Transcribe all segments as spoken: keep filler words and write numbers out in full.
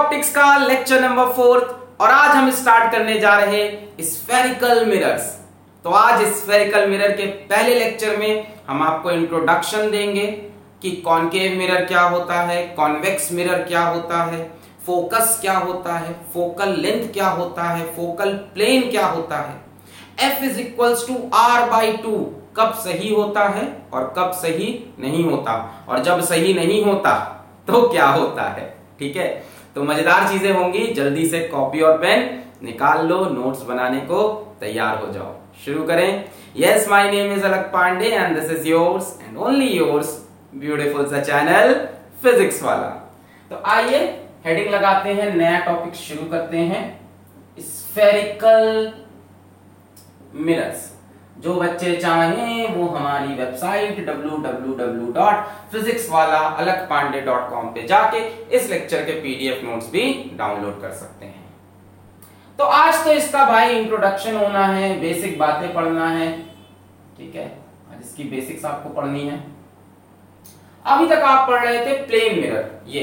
Optics का lecture number fourth और आज हम स्टार्ट करने जा रहे हैं स्फेरिकल मिरर्स। तो आज स्फेरिकल मिरर के पहले लेक्चर में हम आपको इंट्रोडक्शन देंगे कि कॉनकेव मिरर क्या होता है, कॉन्वेक्स मिरर क्या होता है, फोकस क्या होता है, फोकल लेंथ क्या होता है, फोकल प्लेन क्या होता है, F is equals to R by two कब सही होता है और कब सही नहीं होता, और जब सही नहीं होता तो क्या होता है। ठीक है, तो मजेदार चीजें होंगी। जल्दी से कॉपी और पेन निकाल लो, नोट्स बनाने को तैयार हो जाओ। शुरू करें। Yes, my name is Alakh Pandey and this is yours and only yours beautiful सा चैनल फिजिक्स वाला। तो आइए हेडिंग लगाते हैं, नया टॉपिक शुरू करते हैं। Spherical mirrors. जो बच्चे चाहें वो हमारी website W W W dot Physicswallah Alakh Pandey dot com पे जाके इस लेक्चर के पीडीएफ नोट्स भी डाउनलोड कर सकते हैं। तो आज तो इसका भाई इंट्रोडक्शन होना है, बेसिक बातें पढ़ना है। ठीक है, आज इसकी बेसिक्स आपको पढ़नी है। अभी तक आप पढ़ रहे थे प्लेन मिरर, ये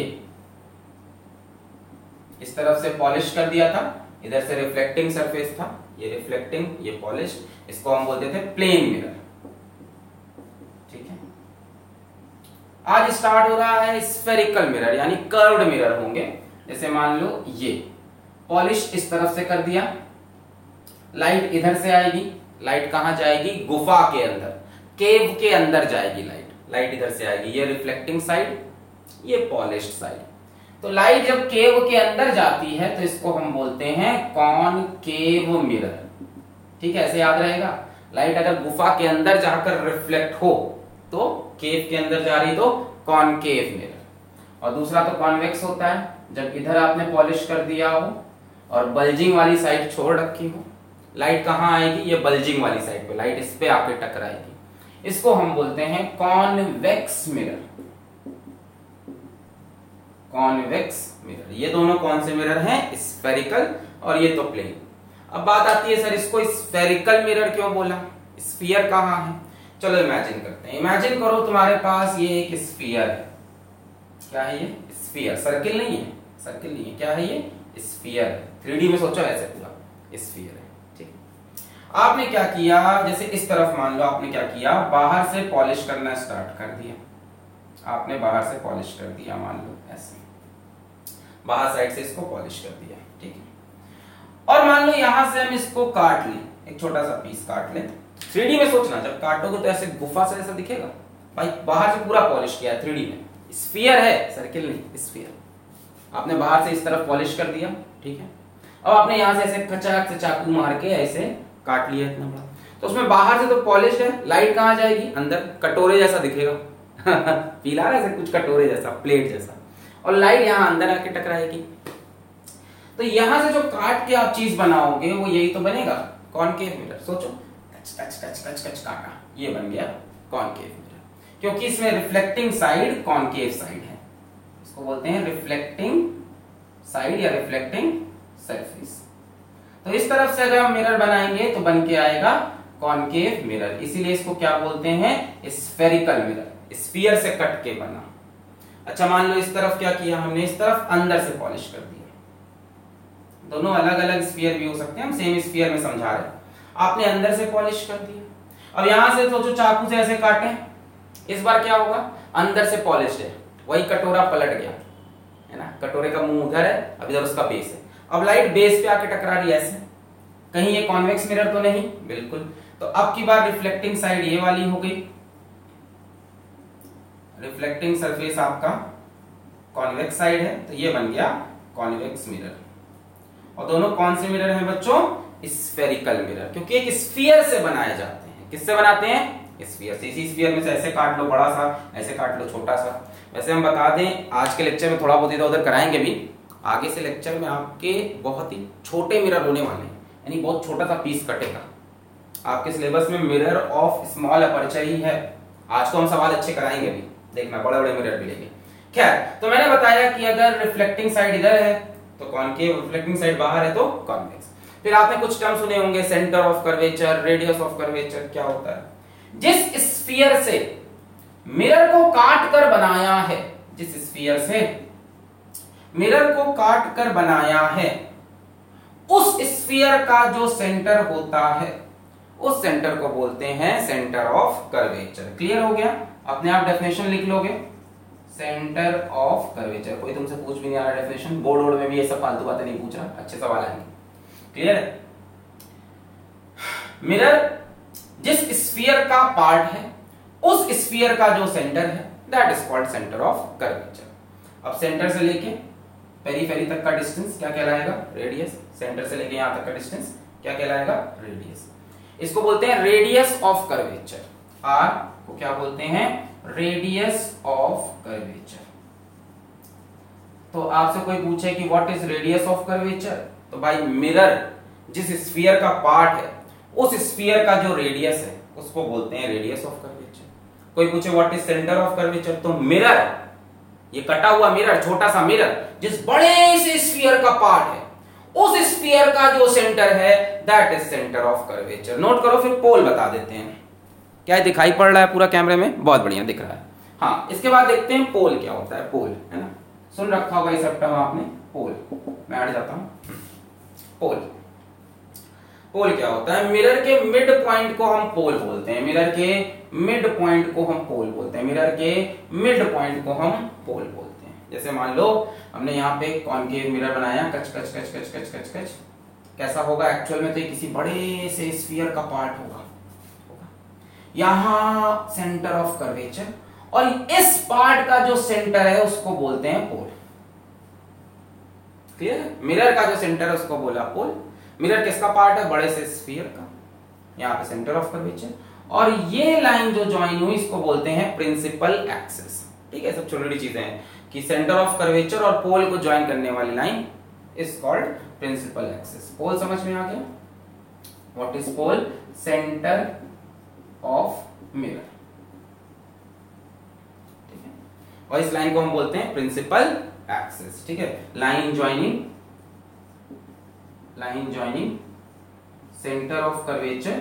इस तरफ से पॉलिश कर दिया था, इधर से रिफ्लेक्टिंग सरफेस था, ये रिफ्लेक्टिंग, ये पॉलिश, इसको हम बोलते थे प्लेन मिरर। ठीक है, आज स्टार्ट हो रहा है स्फेरिकल मिरर, यानी कर्व्ड मिरर होंगे। जैसे मान लो ये पॉलिश इस तरफ से कर दिया, लाइट इधर से आएगी, लाइट कहां जाएगी, गुफा के अंदर, केव के अंदर जाएगी लाइट, लाइट इधर से आएगी, ये रिफ्लेक्टिंग साइड, ये पॉलिश्ड साइड। तो लाइट जब केव के अंदर जाती है तो इसको हम बोलते हैं कॉनकेव मिरर। ठीक है, ऐसे याद रहेगा। लाइट अगर गुफा के अंदर जाकर रिफ्लेक्ट हो तो केव के अंदर जा रही तो कॉनकेव मिरर। और दूसरा तो कॉन्वेक्स होता है, जब इधर आपने पॉलिश कर दिया हो और बल्जिंग वाली साइड छोड़ रखी हो, लाइट कहां आएगी, ये बल्जिंग वाली साइड पे, लाइट इस पे आके टकराएगी। इसको हम बोलते हैं कॉन्वेक्स मिरर। कॉन्वेक्स मिरर, ये दोनों कौन से मिरर हैं, स्फेरिकल, और ये तो प्लेन। अब बात आती है सर इसको स्फेरिकल मिरर क्यों बोला, स्फीयर कहां है। चलो इमेजिन करते हैं। इमेजिन करो तुम्हारे पास ये एक स्फीयर है। क्या है ये, स्फीयर, सर्किल नहीं है, सर्किल नहीं है, क्या है ये, स्फीयर है। थ्री डी में सोचो ऐसे पूरा स्फीयर है। ठीक है, आपने क्या किया, जैसे इस तरफ मान लो आपने क्या किया, बाहर से पॉलिश करना स्टार्ट कर दिया। आपने बाहर से पॉलिश कर दिया, मान लो ऐसे बाहर साइड से इसको पॉलिश कर दिया। ठीक है, और मान लो यहां से हम इसको काट लें, एक छोटा सा पीस काट लें। थ्री डी में सोचना, जब काटोगे तो ऐसे गुफा से ऐसा दिखेगा। भाई बाहर से पूरा पॉलिश किया है थ्री डी में, स्फीयर है, सर्किल नहीं, स्फीयर। आपने बाहर से इस तरफ पॉलिश कर दिया। ठीक है, अब आपने यहां से ऐसे कचाक से चाकू मार के ऐसे काट लिया इतना बड़ा, तो उसमें बाहर से तो पॉलिश है, लाइट कहां जाएगी, अंदर कटोरे जैसा दिखेगा फील आ रहा है, कुछ कटोरे जैसा, प्लेट जैसा, और लाइट यहां अंदर आके टकराएगी। तो यहां से जो काट के आप चीज बनाओगे वो यही तो बनेगा, कॉनकेव मिरर। सोचो, कच कच कच कच कच काटा, ये बन गया कॉनकेव मिरर, क्योंकि इसमें रिफ्लेक्टिंग साइड कॉनकेव साइड है। इसको बोलते हैं रिफ्लेक्टिंग साइड या रिफ्लेक्टिंग सरफेस। तो इस तरफ से अगर हम मिरर बनाएंगे तो बन के आएगा कॉनकेव मिरर, इसीलिए इसको क्या बोलते हैं, स्फेरिकल मिरर, स्फीयर से कट के बना। अच्छा, मान लो इस तरफ क्या किया हमने, इस तरफ अंदर से पॉलिश कर दिया। दोनों अलग अलग स्फीयर भी हो सकते हैं, हम सेम स्फीयर में समझा रहे हैं। आपने अंदर से पॉलिश कर दिया, अब यहां से सोचो चाकू से ऐसे काटे, इस बार क्या होगा, अंदर से पॉलिश है, वही कटोरा पलट गया है ना, कटोरे का मुंह उधर है, अब इधर उसका बेस है। अब लाइट बेस पे आके टकरा रही है ऐसे, कहीं ये कॉन्वेक्स मिरर तो नहीं, बिल्कुल। तो अब की बार रिफ्लेक्टिंग साइड ये वाली हो गई, रिफ्लेक्टिंग सरफेस आपका कॉन्वेक्स साइड है, तो ये बन गया कॉन्वेक्स मिरर। और दोनों कौन से मिरर हैं बच्चों, स्फेरिकल मिरर, क्योंकि एक स्फीयर से बनाए जाते हैं। किससे बनाते हैं, स्फीयर से। इसी स्फीयर में से ऐसे काट लो बड़ा सा, ऐसे काट लो छोटा सा। वैसे हम बता दें, आज के लेक्चर में थोड़ा बहुत इधर उधर कराएंगे भी, आगे से लेक्चर में आपके बहुत ही छोटे मिरर होने वाले हैं, यानी बहुत छोटा सा पीस कटेगा। आपके सिलेबस में मिरर ऑफ स्मॉल अपर्चर ही है। आज तो हम सवाल अच्छे कराएंगे भी, देखना, बड़े बड़े मिरर मिलेंगे। खैर, तो मैंने बताया कि अगर रिफ्लेक्टिंग साइड इधर है तो कॉनकेव, रिफ्लेक्टिंग साइड बाहर है तो कॉन्वेक्स। फिर आपने कुछ टर्म सुने होंगे, centre of curvature, radius of curvature. क्या होता है, जिस स्फीयर से मिरर को काट कर बनाया है, जिस स्फीयर से मिरर को काट कर बनाया है, उस स्फीयर का जो सेंटर होता है उस सेंटर को बोलते हैं सेंटर ऑफ कर्वेचर। क्लियर हो गया? अपने आप डेफिनेशन लिख लोगे, सेंटर ऑफ कर्वेचर। कोई तुमसे पूछ भी नहीं आ रहा डेफिनेशन, बोर्ड बोर्ड में भी ये सब फालतू बातें नहीं पूछ रहा, अच्छे सवाल आएंगे। क्लियर है? मिरर जिस स्फीयर का पार्ट है उस स्फीयर का जो सेंटर है that is called centre of curvature. अब सेंटर से लेके पेरीफेरी तक का डिस्टेंस क्या कहलाएगा? रेडियस। सेंटर से लेके यहां तक का डिस्टेंस क्या कहलाएगा? रेडियस। इसको बोलते हैं रेडियस ऑफ कर्वेचर। आर को क्या बोलते हैं? Radius of curvature. तो आपसे कोई पूछे कि what is radius of curvature, तो भाई मिरर जिस स्फीयर का पार्ट है उस स्फीयर का जो रेडियस है उसको बोलते हैं रेडियस ऑफ कर्वेचर। कोई पूछे what is centre of curvature, तो मिरर, ये कटा हुआ मिरर, छोटा सा मिरर जिस बड़े से स्फीयर का पार्ट है उस स्फीयर का जो सेंटर है that is centre of curvature. Note करो, फिर पोल बता देते हैं। क्या दिखाई पड़ रहा है पूरा कैमरे में? बहुत बढ़िया दिख रहा है। हाँ, इसके बाद देखते हैं पोल क्या होता है। पोल है ना, सुन रखा होगा ये सब टर्म आपने। पोल मैं हट जाता हूं। पोल पोल क्या होता है? मिरर के मिड पॉइंट को हम पोल बोलते हैं। मिरर के मिड पॉइंट को हम पोल बोलते हैं। मिरर के मिड पॉइंट को हम पोल बोलते हैं। जैसे मान लो हमने यहाँ पे कॉनकेव मिरर बनाया, कच कच कच कच कच कच कच कैसा होगा एक्चुअल में? तो ये किसी बड़े से स्फीयर का पार्ट होगा, यहां सेंटर ऑफ कर्वेचर, और इस पार्ट का जो सेंटर है उसको बोलते हैं पोल। क्लियर है? मिरर का जो सेंटर है उसको बोला पोल। मिरर किसका पार्ट है? बड़े से स्फीयर का, यहां पे सेंटर ऑफ कर्वेचर। और ये लाइन जो ज्वाइन हुई इसको बोलते हैं प्रिंसिपल एक्सिस। ठीक है, सब छोटी छोटी चीजें हैं कि सेंटर ऑफ कर्वेचर और पोल को ज्वाइन करने वाली line is called principal axis. Pole समझ में आ गया? What is pole? Centre of mirror. ठीक है, और इस लाइन को हम बोलते हैं प्रिंसिपल एक्सिस। ठीक है, line joining line joining centre of curvature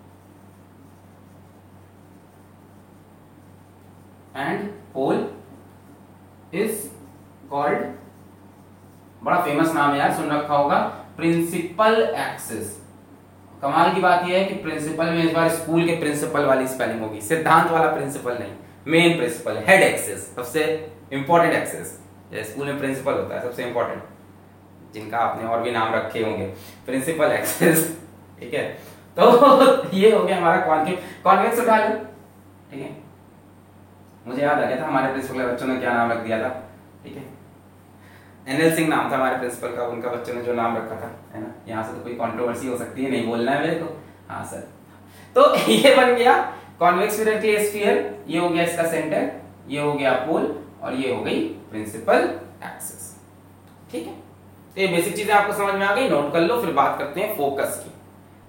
and pole is called, बड़ा फेमस नाम है यार, सुन रखा होगा, प्रिंसिपल एक्सिस। कमाल की बात यह है कि प्रिंसिपल में इस बार स्कूल के प्रिंसिपल वाली स्पेलिंग होगी, सिद्धांत वाला प्रिंसिपल नहीं, मेन प्रिंसिपल, हेड एक्सिस, सबसे इंपॉर्टेंट एक्सिस। जैसे स्कूल में प्रिंसिपल होता है सबसे इंपॉर्टेंट, जिनका आपने और भी नाम रखे होंगे, प्रिंसिपल एक्सिस। ठीक है, तो ये हो गया हमारा कॉन्केव। कॉन्वेक्स उठा लो। ठीक है, मुझे याद आ गया था हमारे प्रिंसिपल के बच्चों ने क्या नाम रख दिया था। ठीक है, एनएल सिंह नाम था हमारे प्रिंसिपल का, उनका बच्चों ने जो नाम रखा था, है ना। यहाँ से तो कोई कंट्रोवर्सी हो सकती है, नहीं बोलना है मेरे को। हाँ सर, तो ये बन गया कॉन्वेक्स मिरर के स्फीयर, ये हो गया इसका सेंटर, ये हो गया पोल, और ये हो गई प्रिंसिपल एक्सिस। ठीक है, तो ये बेसिक चीजें आपको समझ में आ गई, नोट कर लो। फिर बात करते हैं फोकस की।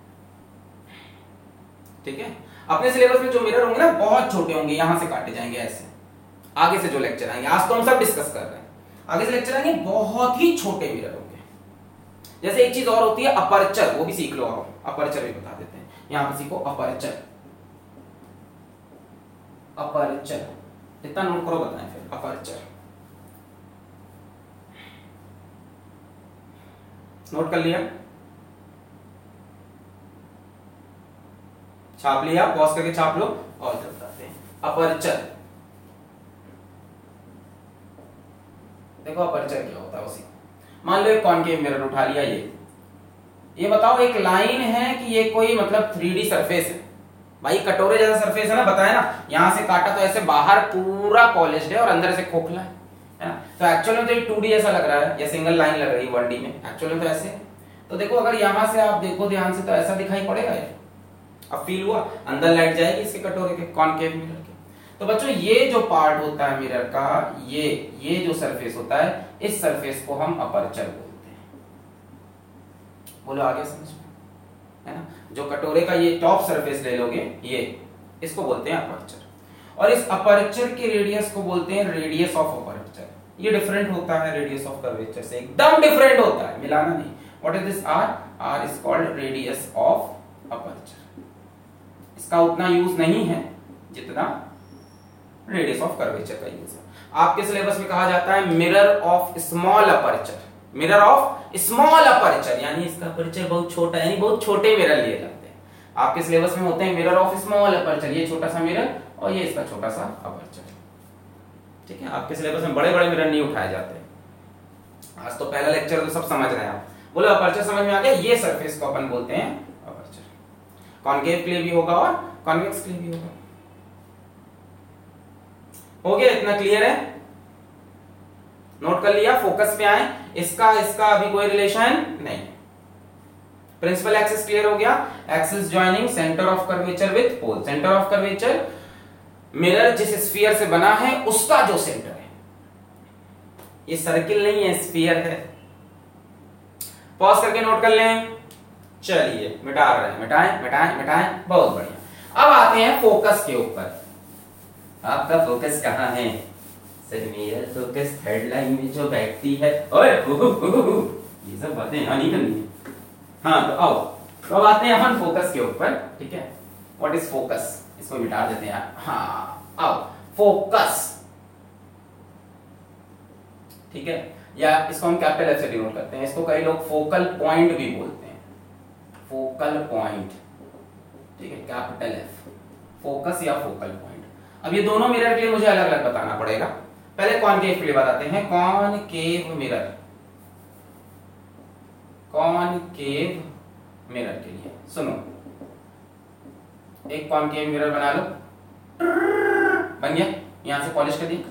ठीक है, अपने सिलेबस में जो मिरर होंगे ना बहुत छोटे होंगे, यहां से काटे जाएंगे ऐसे। आगे से जो लेक्चर आएंगे, आज तो हम सब डिस्कस कर रहे हैं, आगे से लेक्चर आएंगे बहुत ही छोटे मिरर होंगे। जैसे एक चीज और होती है अपर्चर, वो भी सीख लो आप, अपर्चर भी बता देते हैं। यहां पे सीखो अपर्चर, अपर्चर इतना नोट करो, बताएं फिर अपर्चर। नोट कर लिया? छाप लिया? पॉज करके छाप लो और बताते हैं अपर्चर। देखो अपर्चर क्या होता है उसी। मान लो एक कॉनकेव मिरर उठा लिया, ये ये बताओ एक लाइन है कि ये कोई मतलब थ्री डी सरफेस है। भाई कटोरे जैसा सरफेस है ना, बताया ना, यहां से काटा तो ऐसे बाहर पूरा पॉलिश्ड है और अंदर से खोखला है, है ना। तो एक्चुअल में तो ये टू डी ऐसा लग रहा है, या सिंगल लाइन लग रही है वन डी में, एक्चुअल में तो ऐसे है। तो देखो अगर यहां से आप देखो ध्यान से तो ऐसा दिखाई पड़ेगा ये। अब फील हुआ, अंदर लाइट जाएगी इसके कटोरे के, कॉनकेव मिरर के। तो बच्चों ये जो पार्ट होता है मिरर का, ये ये जो सरफेस होता है, इस सरफेस को हम अपर्चर बोलते हैं। बोलो आगे समझ में, है ना। जो कटोरे का ये टॉप सरफेस ले लोगे, ये इसको बोलते हैं अपर्चर, और इस अपर्चर के रेडियस को बोलते हैं रेडियस ऑफ अपर्चर। ये डिफरेंट होता है रेडियस ऑफ कर्वेचर से, एकदम डिफरेंट होता है, मिलाना नहीं। What is this? R R is called radius of aperture. इसका उतना यूज नहीं है जितना रेडियस ऑफ कर्वेचर का यूज है। आपके सिलेबस में कहा जाता है mirror of small aperture, mirror of small aperture, यानी इसका अपर्चर बहुत छोटा, यानी बहुत छोटे मिरर लिए जाते हैं। आपके सिलेबस में होते हैं मिरर ऑफ स्मॉल अपर्चर, ये छोटा सा मिरर और ये इसका छोटा सा अपर्चर। ठीक है, आपके सिलेबस में बड़े बड़े मिरर नहीं उठाए जाते। आज तो पहला लेक्चर तो सब समझ रहे हैं आप, बोलो अपर्चर समझ में आ गया। ये सरफेस को अपन बोलते हैं अपर्चर। कॉन्केव के लिए भी होगा और कॉन्वेक्स के लिए भी होगा। हो गया, इतना क्लियर है? नोट कर लिया? फोकस पे आए, इसका इसका अभी कोई रिलेशन नहीं। प्रिंसिपल एक्सिस क्लियर हो गया। Axis joining centre of curvature with pole, centre of curvature mirror जिस स्फीयर से बना है उसका जो सेंटर है, ये सर्किल नहीं है, स्फीयर है। पॉज करके नोट कर लें। चलिए मिटा रहे हैं, मिटाएं मिटाएं मिटाएं, बहुत बढ़िया। अब आते हैं फोकस के ऊपर। आपका फोकस कहाँ है? सर मेरा फोकस थर्ड लाइन में जो बैठती है। ओए ये सब बातें यहाँ नहीं करनी है। हाँ तो आओ, तो अब आते हैं अपन फोकस के ऊपर। ठीक है, व्हाट इज फोकस? इसको मिटा देते हैं यार। हाँ आओ, फोकस, ठीक है, या इसको हम कैपिटल एफ से डिनोट करते हैं। इसको कई लोग फोकल पॉइंट भी बोलते हैं, फोकल पॉइंट। ठीक है, कैपिटल एफ, फोकस या फोकल पॉइंट। अब ये दोनों मिरर के लिए मुझे अलग अलग बताना पड़ेगा। पहले कॉनकेव के लिए बताते हैं। कॉनकेव मिरर, कॉनकेव मिरर के लिए सुनो, एक कॉनकेव मिरर बना लो। बन गया, यहां से पॉलिश कर दिया।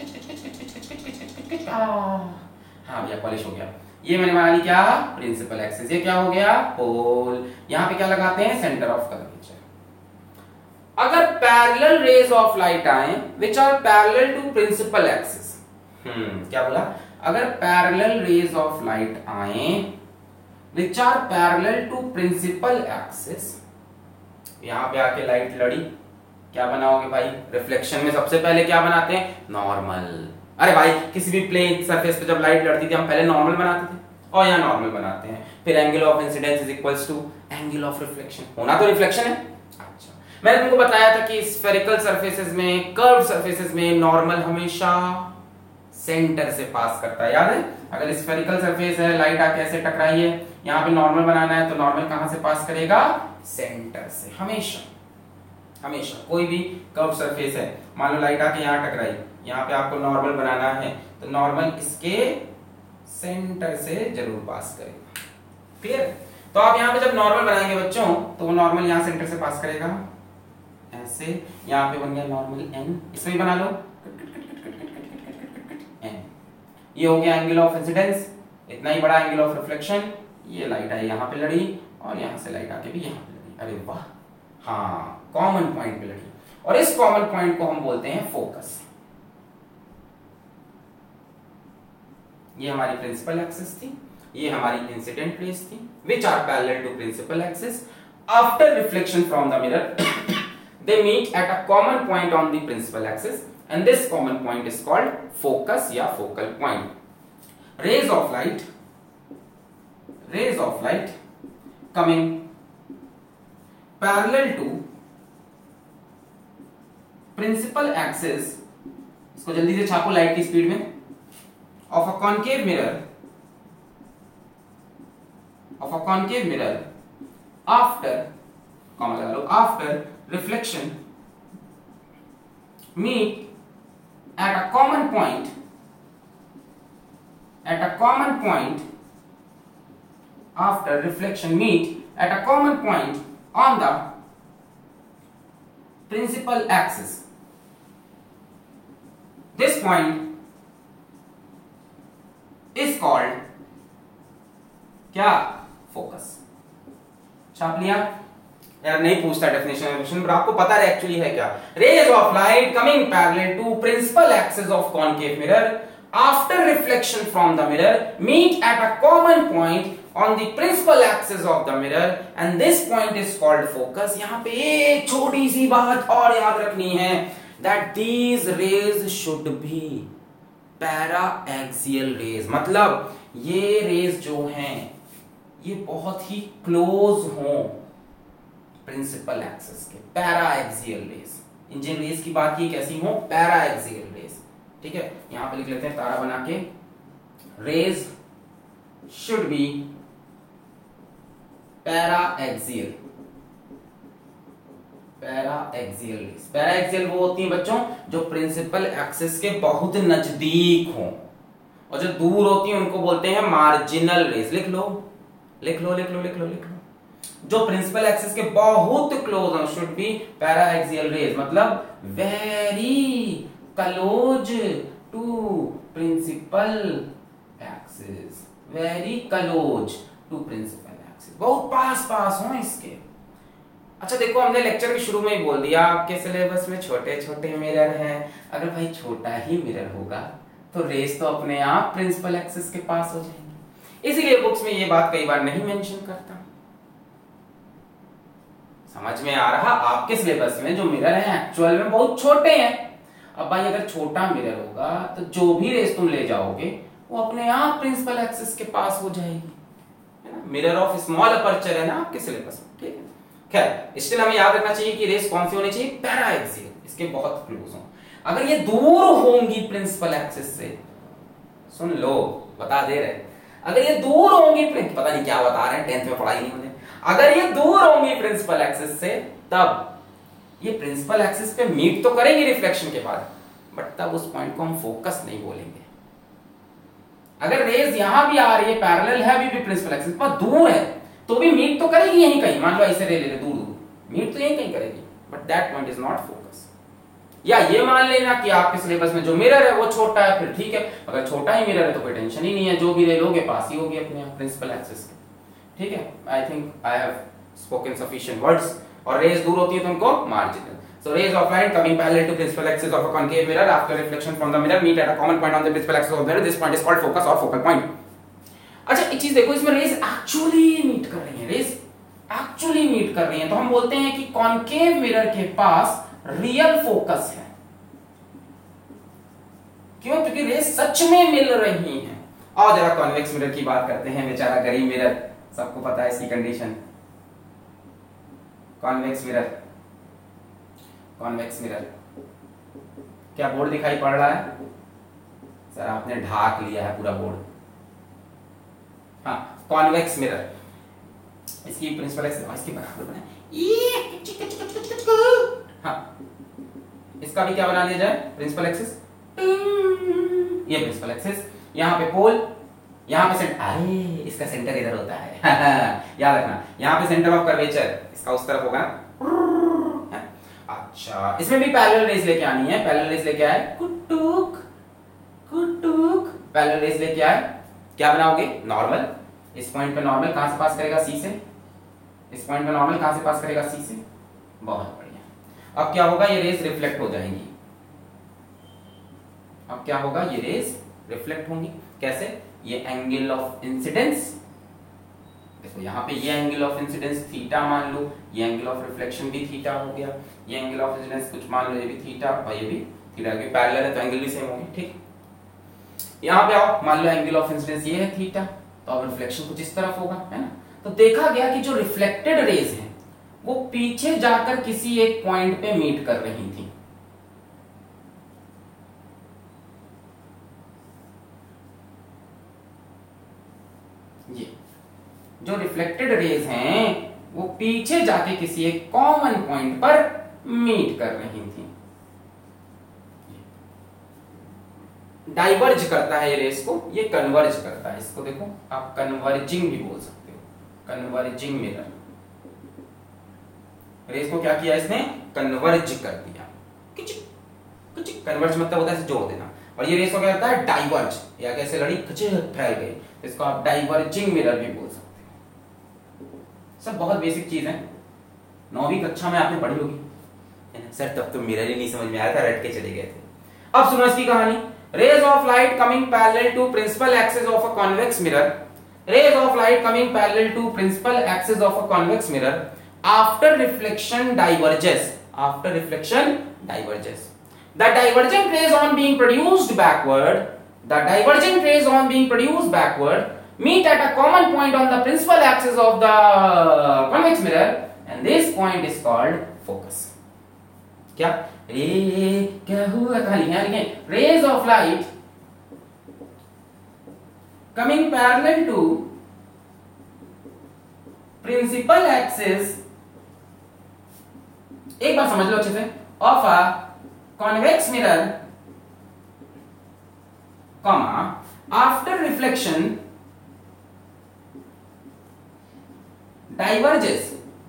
हाँ भैया पॉलिश हो गया। ये मैंने बना ली क्या? Principal axis. ये क्या हो गया? पोल। यहां पे क्या लगाते हैं? Centre of curvature. अगर पैरेलल रेज ऑफ लाइट आए which are parallel to principal axis, hmm क्या बोला? अगर पैरेलल रेज ऑफ लाइट आए which are parallel to principal axis, यहां पे आके लाइट लड़ी, क्या बनाओगे भाई? रिफ्लेक्शन में सबसे पहले क्या बनाते हैं? नॉर्मल। अरे भाई किसी भी प्लेन सरफेस पे जब लाइट लड़ती थी हम पहले नॉर्मल बनाते थे, और यहाँ नॉर्मल बनाते हैं। फिर angle of incidence is equals to angle of reflection. होना तो रिफ्लेक्शन है। अच्छा, मैंने तुमको बताया था कि स्फेरिकल सरफेसेस में, कर्व्ड सरफेसेस में नॉर्मल हमेशा सेंटर से पास करता है, याद है? अगर स्फेरिकल सरफेस है, लाइट आके ऐसे टकराई है, यहाँ पे नॉर्मल बनाना है तो नॉर्मल कहां से पास करेगा? सेंटर से। हमेशा हमेशा कोई भी कर्व सरफेस है, मान लो लाइट आके यहाँ टकराई, यहाँ पे आपको नॉर्मल बनाना है तो नॉर्मल इसके सेंटर से जरूर पास करेगा। क्लियर? तो आप यहाँ पे जब नॉर्मल बनाएंगे बच्चों तो वो नॉर्मल यहाँ सेंटर से पास करेगा ऐसे। यहाँ पे बन गया नॉर्मल एन, इसमें भी बना लो एन। ये हो गया एंगल ऑफ इंसिडेंस, इतना ही बड़ा एंगल ऑफ रिफ्लेक्शन। ये लाइट आई यहाँ पे लड़ी और यहाँ से लाइट आके भी यहाँ पे लड़ी। अरे वाह, हाँ कॉमन पॉइंट पे लड़ी, और इस कॉमन पॉइंट को हम बोलते हैं फोकस। ये हमारी प्रिंसिपल एक्सिस थी, ये हमारी इंसिडेंट रेज थी, which are parallel to principal axis. After reflection from the mirror, they meet at a common point on the principal axis, and this common point is called focus या focal point. Rays of light, rays of light coming parallel to principal axis, इसको जल्दी से छापो light की speed में, of a concave mirror, of a concave mirror after, comma लगा लो, after reflection meet at a common point, at a common point, after reflection meet at a common point on the principal axis. This point is called क्या? Focus. छाप लिया यार? नहीं पूछता definition, पर आपको पता है एक्चुअली है क्या? Rays of light coming parallel to principal axis of concave mirror after reflection from the mirror meet at a common point on the principal axis of the mirror and this point is called focus. यहां पे एक छोटी सी बात और याद रखनी है, that these rays should be paraxial rays, मतलब ये रेज जो हैं ये बहुत ही क्लोज हो प्रिंसिपल एक्सिस के, पैरा एक्सियल रेज। इन जिन रेज की बात की कैसी हो? Paraxial rays. ठीक है, यहां पे लिख लेते हैं तारा बना के, rays should be paraxial. Paraxial rays, paraxial वो होती हैं बच्चों जो प्रिंसिपल एक्सिस के बहुत नजदीक हो, और जो दूर होती हैं उनको बोलते हैं मार्जिनल रेज। लिख लो लिख लो लिख लो लिख लो लिख लो जो प्रिंसिपल एक्सिस के बहुत क्लोज हो, should be paraxial rays, मतलब very close to principal axis, very close to principal axis, बहुत पास पास हो इसके। अच्छा देखो, हमने लेक्चर के शुरू में ही बोल दिया आपके सिलेबस में छोटे छोटे मिरर हैं। अगर भाई छोटा ही मिरर होगा तो रेस तो अपने आप प्रिंसिपल एक्सिस के पास हो जाएंगे, इसीलिए बुक्स में ये बात कई बार नहीं मेंशन करता। समझ में आ रहा? आपके सिलेबस में जो मिरर हैं एक्चुअल में बहुत छोटे हैं। अब भाई अगर छोटा मिरर होगा तो जो भी रेस तुम ले जाओगे वो अपने आप प्रिंसिपल एक्सिस के पास हो जाएगी, है ना। मिरर ऑफ स्मॉल अपर्चर है ना आपके सिलेबस में, ठीक है। खैर स्टिल हमें याद रखना चाहिए कि रेस कौन सी होनी चाहिए, पैरा एक्सियल, इसके बहुत क्लोज हो। अगर ये दूर होंगी प्रिंसिपल एक्सिस से, सुन लो बता दे रहे, अगर ये दूर होंगी, पता नहीं क्या बता रहे हैं, टेंथ में पढ़ाई नहीं होने, अगर ये दूर होंगी प्रिंसिपल एक्सिस से, तब ये प्रिंसिपल एक्सिस पे मीट तो करेंगे रिफ्लेक्शन के बाद, बट तब उस पॉइंट को हम फोकस नहीं बोलेंगे। अगर रेज यहां भी आ रही है, पैरेलल है, अभी भी प्रिंसिपल एक्सिस पर दूर है, तो भी मीट तो करेगी यहीं कहीं। मान लो ऐसे रे ले ले दूर दूर, मीट तो यहीं कहीं करेगी, but that point is not focus. या ये मान लेना कि आपके सिलेबस में जो मिरर है वो छोटा है, फिर ठीक है। अगर छोटा ही मिरर है तो कोई टेंशन ही नहीं है, जो भी रे लोगे पास ही होगी अपने प्रिंसिपल एक्सिस के, ठीक है। I think I have spoken sufficient words. और रेज दूर होती है तो उनको marginal. So rays of light coming parallel to principal axis of a concave mirror after reflection from the mirror meet at a common point on the principal axis of the mirror. This point is called focus or focal point. अच्छा एक चीज देखो, इसमें raise actually meet कर रही हैं, raise actually meet कर रही हैं, तो हम बोलते हैं कि कॉन्केव मिरर के पास रियल फोकस है। क्यों? क्योंकि रेज सच में मिल रही हैं। और जरा कॉन्वेक्स मिरर की बात करते हैं, बेचारा गरीब मिरर, सबको पता है इसकी condition. Convex mirror, convex mirror, क्या बोर्ड दिखाई पड़ रहा है? सर आपने ढाक लिया है पूरा बोर्ड। हाँ, कॉन्वेक्स मिरर, इसकी प्रिंसिपल एक्सिस इसके बराबर बनाए। हाँ, इसका भी क्या बना लिया जाए, प्रिंसिपल एक्सिस। ये प्रिंसिपल एक्सिस, यहाँ पे पोल, यहाँ पे सेंटर, अरे इसका सेंटर इधर होता है याद रखना, यहाँ पे सेंटर ऑफ कर्वेचर इसका उस तरफ होगा। अच्छा, इसमें भी पैरेलल रेस लेके आनी है। पैरेलल रेस लेके आए, कुटुक कुटुक, पैरेलल रेस लेके आए, क्या बनाओगे, नॉर्मल। इस पॉइंट पे नॉर्मल कहां से पास करेगा, सी से। इस पॉइंट पे नॉर्मल कहां से पास करेगा, सी से। बहुत बढ़िया। अब क्या होगा, ये रेस रिफ्लेक्ट हो जाएंगी। अब क्या होगा, ये रेस रिफ्लेक्ट होंगी। कैसे? ये एंगल ऑफ इंसिडेंस, देखो यहाँ पे ये एंगल ऑफ इंसिडेंस थीटा मान लो, ये एंगल ऑफ रिफ्लेक्शन भी थीटा हो गया, ये एंगल ऑफ इंसिडेंस कुछ मान लो ये भी थीटा और ये भी थीटा, क्योंकि पैरेलल है तो एंगल भी सेम होंगे, ठीक। यहाँ पे आओ, मान लो एंगल ऑफ इंसिडेंस ये है थीटा, तो अब रिफ्लेक्शन कुछ इस तरफ होगा, है ना। तो देखा गया कि जो रिफ्लेक्टेड रेज हैं वो पीछे जाकर किसी एक पॉइंट पे मीट कर रही थी। ये जो रिफ्लेक्टेड रेज हैं वो पीछे जाके किसी एक कॉमन पॉइंट पर मीट कर रही थी। डाइवर्ज करता है ये रेस को, ये कन्वर्ज करता है इसको। देखो आप कन्वर्जिंग भी बोल सकते हो, कन्वर्जिंग मिरर। रेस को क्या किया इसने, कन्वर्ज कर दिया। कन्वर्ज मतलब होता है जोड़ देना, और ये रेस को क्या करता है, डाइवर्ज, या कैसे लड़ी फैल गई, इसको आप डाइवर्जिंग मिरर भी बोल सकते हो। सब बहुत बेसिक चीज है, नौवीं कक्षा में आपने पढ़ी होगी। सर तब तो मिरर ही नहीं समझ में आया था, रट के चले गए थे। अब सुनो इसकी कहानी। Rays of light coming parallel to principal axis of a convex mirror. Rays of light coming parallel to principal axis of a convex mirror. After reflection diverges. After reflection diverges. The divergent rays on being produced backward. The divergent rays on being produced backward meet at a common point on the principal axis of the convex mirror, and this point is called focus. क्या? रे क्या हुआ, कहां लिखे लिखे rays of light coming parallel to principal axis, एक बार समझ लो अच्छे से, of a convex mirror comma after reflection diverges,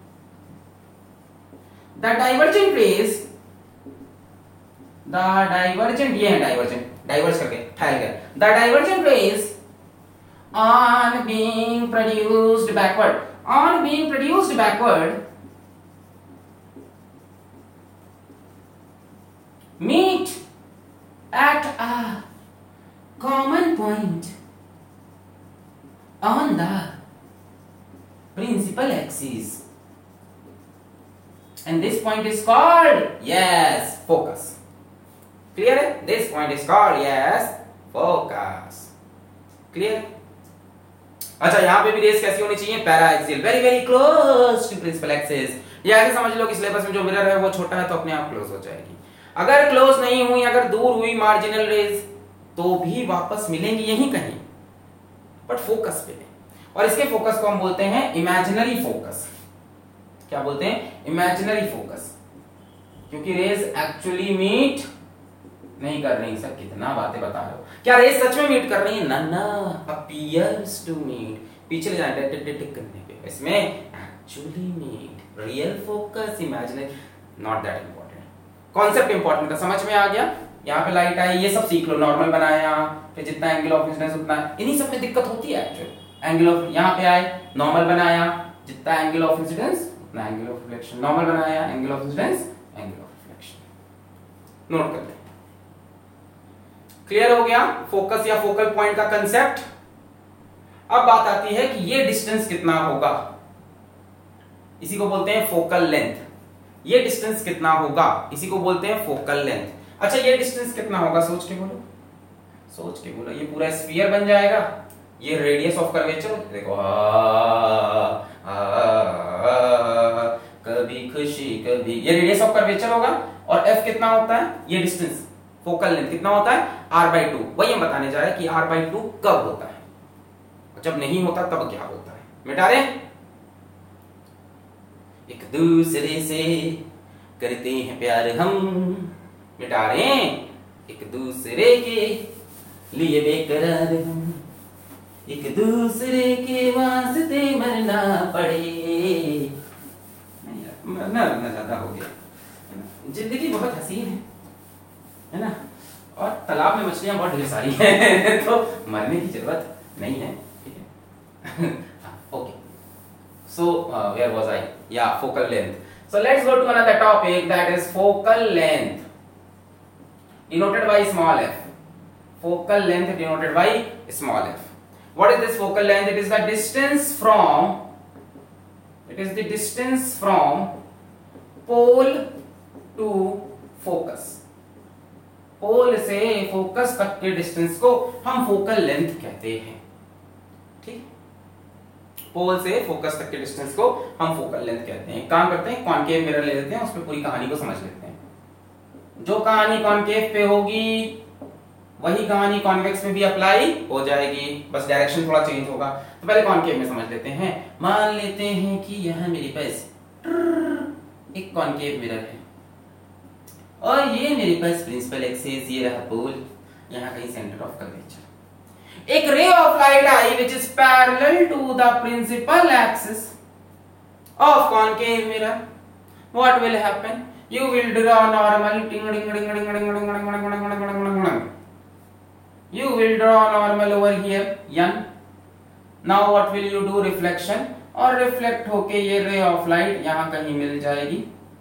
the divergent rays, the divergent, ये है divergent, diverge करके ठहर गया, the divergent rays on being produced backward, on being produced backward meet at a common point on the principal axis, and this point is called, yes, focus. Clear है? This point is called, yes, focus. Clear? अच्छा, यहाँ पे भी race कैसी होनी चाहिए, paraxial, very very close to principal axis. ये ऐसे समझ लो कि सिलेबस में जो मिरर है वो छोटा है तो अपने आप क्लोज हो जाएगी। अगर क्लोज नहीं हुई, अगर दूर हुई मार्जिनल रेस, तो भी वापस मिलेंगी यहीं कहीं, बट फोकस पे। और इसके फोकस को हम बोलते हैं इमेजिनरी फोकस। क्या बोलते हैं? इमेजिनरी फोकस, क्योंकि रेज एक्चुअली मीट नहीं कर रही। सर कितना बातें बता रहे हो, क्या रेज सच में मीट कर रही है? ना ना, अपीयर्स टू मीट, पीछे ले जाए टिक करने पे, इसमें actually meet, real focus, imaginary, not that important. Concept important था, समझ में आ गया? यहाँ पे लाइट आई, ये सब सीख लो, नॉर्मल बनाया, फिर जितना एंगल ऑफ इंसिडेंस उतना, इन्हीं सब में दिक्कत होती है एक्चुअली। एंगल ऑफ, यहाँ पे आए, नॉर्मल बनाया, जितना एंगल ऑफ इंसिडेंस उतना एंगल ऑफ रिफ्लेक्शन, नॉर्मल बनाया, angle of incidence, angle of reflection. Note कर ले। क्लियर हो गया फोकस या फोकल पॉइंट का कंसेप्ट? अब बात आती है कि ये डिस्टेंस कितना होगा, इसी को बोलते हैं फोकल लेंथ। ये डिस्टेंस कितना होगा, इसी को बोलते हैं फोकल लेंथ। अच्छा, ये डिस्टेंस कितना होगा, सोच के बोलो, सोच के बोलो। ये पूरा स्फीयर बन जाएगा, ये रेडियस ऑफ कर्वेचर, देखो आ, आ, आ, आ, कभी खुशी कभी, ये रेडियस ऑफ कर्वेचर होगा। और एफ कितना होता है, ये डिस्टेंस फोकल लेंथ कितना होता है, आर बाई टू। वही हम बताने जा रहे हैं कि आर बाई टू कब होता है, जब नहीं होता तब क्या होता है। मिटा रहे, एक दूसरे से करते हैं प्यार हम, मिटा रहे हैं, एक दूसरे के लिए बेकरार हम, एक दूसरे के वास्ते मरना पड़े। मरना मरना ज्यादा हो गया, जिंदगी बहुत हसीन है, है ना, और तालाब में मछलियां बहुत ढेर सारी हैं तो मरने की जरूरत नहीं है, ठीक है। Okay, so where was I, या focal length. So let's go to another topic, that is focal length denoted by small F. Focal length denoted by small F. What is this focal length? It is the distance from, it is the distance from pole to focus. Pole से focus तक के distance को हम focal length कहते हैं, ठीक। पोल से focus तक के डिस्टेंस को हम फोकल लेंथ कहते हैं। काम करते हैं, कॉनकेव मिरर ले लेते हैं, उस पर पूरी कहानी को समझ लेते हैं। जो कहानी कॉनकेव पे होगी वही कहानी कॉन्वेक्स में भी अप्लाई हो जाएगी, बस डायरेक्शन थोड़ा चेंज होगा। तो पहले कॉनकेव में समझ लेते हैं। मान लेते हैं कि यहाँ मेरे पास एक कॉनकेव मिरर है और ये मेरे पास प्रिंसिपल एक्सिस, ये रहा पोल, यहाँ कहीं सेंटर ऑफ कर्वेचर। एक रे ऑफ लाइट आई which is parallel to the principal axis of concave mirror. What will happen? You will draw normal. Ding ding ding ding ding ding ding ding ding ding ding ding. You will draw normal over here, n. Now what will you do? Reflection, और reflect होके ये रे of light यहाँ कहीं मिल जाएगी,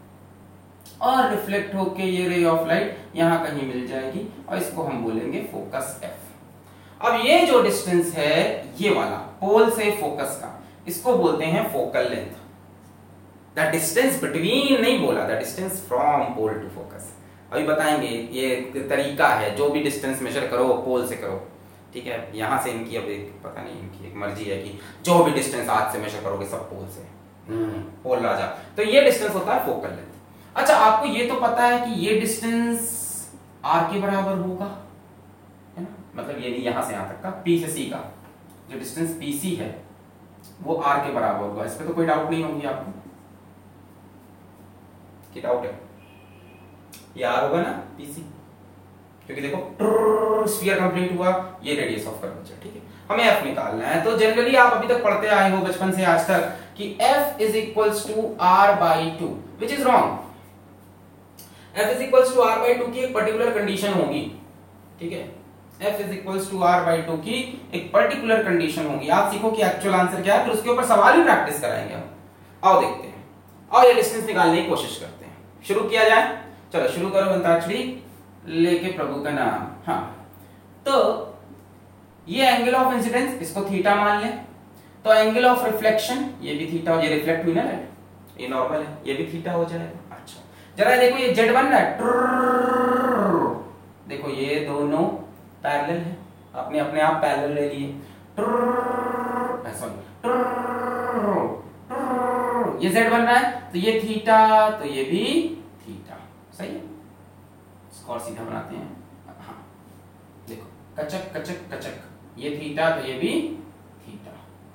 और reflect होके ये रे ऑफ लाइट यहाँ कहीं मिल जाएगी, और इसको हम बोलेंगे फोकस एफ। अब ये जो डिस्टेंस है ये वाला पोल से फोकस का, इसको बोलते हैं focal length. The distance between नहीं बोला, the distance from pole to focus. अभी बताएंगे, ये तरीका है, जो भी डिस्टेंस मेजर करो पोल से करो, ठीक है। यहां से इनकी अब एक पता नहीं, इनकी एक मर्जी है कि जो भी डिस्टेंस आज से मेजर करोगे सब पोल से, पोल राजा। तो ये डिस्टेंस होता है फोकल लेंथ। अच्छा आपको ये तो पता है कि ये डिस्टेंस आर के बराबर होगा, है ना, मतलब ये यहां से यहां तक का पी से सी का जो डिस्टेंस पीसी है वो आर के बराबर होगा, इस पे तो कोई डाउट नहीं होगी आपको, कि डाउट है, ये आर होगा ना पीसी, क्योंकि देखो स्फीयर कंप्लीट हुआ, ये रेडियस ऑफ कर्वेचर, ठीक है। हमें एफ निकालना है, तो जनरली आप अभी तक पढ़ते आए हो बचपन से आज तक कि F is equals to R by two, which is wrong. F is equals to R by two की एक पर्टिकुलर कंडीशन होगी, ठीक है, f is equals to R by two की एक पर्टिकुलर कंडीशन होगी। आप सीखो कि एक्चुअल आंसर क्या है, फिर उसके ऊपर सवाल भी प्रैक्टिस कराएंगे हम। आओ देखते हैं, और ये डिस्टेंस निकालने की कोशिश करते हैं। शुरू किया जाए, चलो शुरू करो अंताक्षरी लेके प्रभु का नाम। हाँ, तो ये एंगल ऑफ इंसिडेंस, इसको थीटा मान लें, तो एंगल ऑफ रिफ्लेक्शन ये भी थीटा, ये रिफ्लेक्ट हुई ना लाइट, ये नॉर्मल है, ये भी थीटा हो जाएगा। अच्छा जरा देखो ये जेड बन रहा है, देखो ये दोनों पैरेलल है, अपने अपने आप पैरेलल ले लिए, सॉरी ये जेड बन रहा है, तो ये थीटा, तो ये भी थीटा, सही है। इसको और सीधा बनाते हैं, हाँ देखो कचक कचक कचक, ये थीटा तो ये भी थीटा,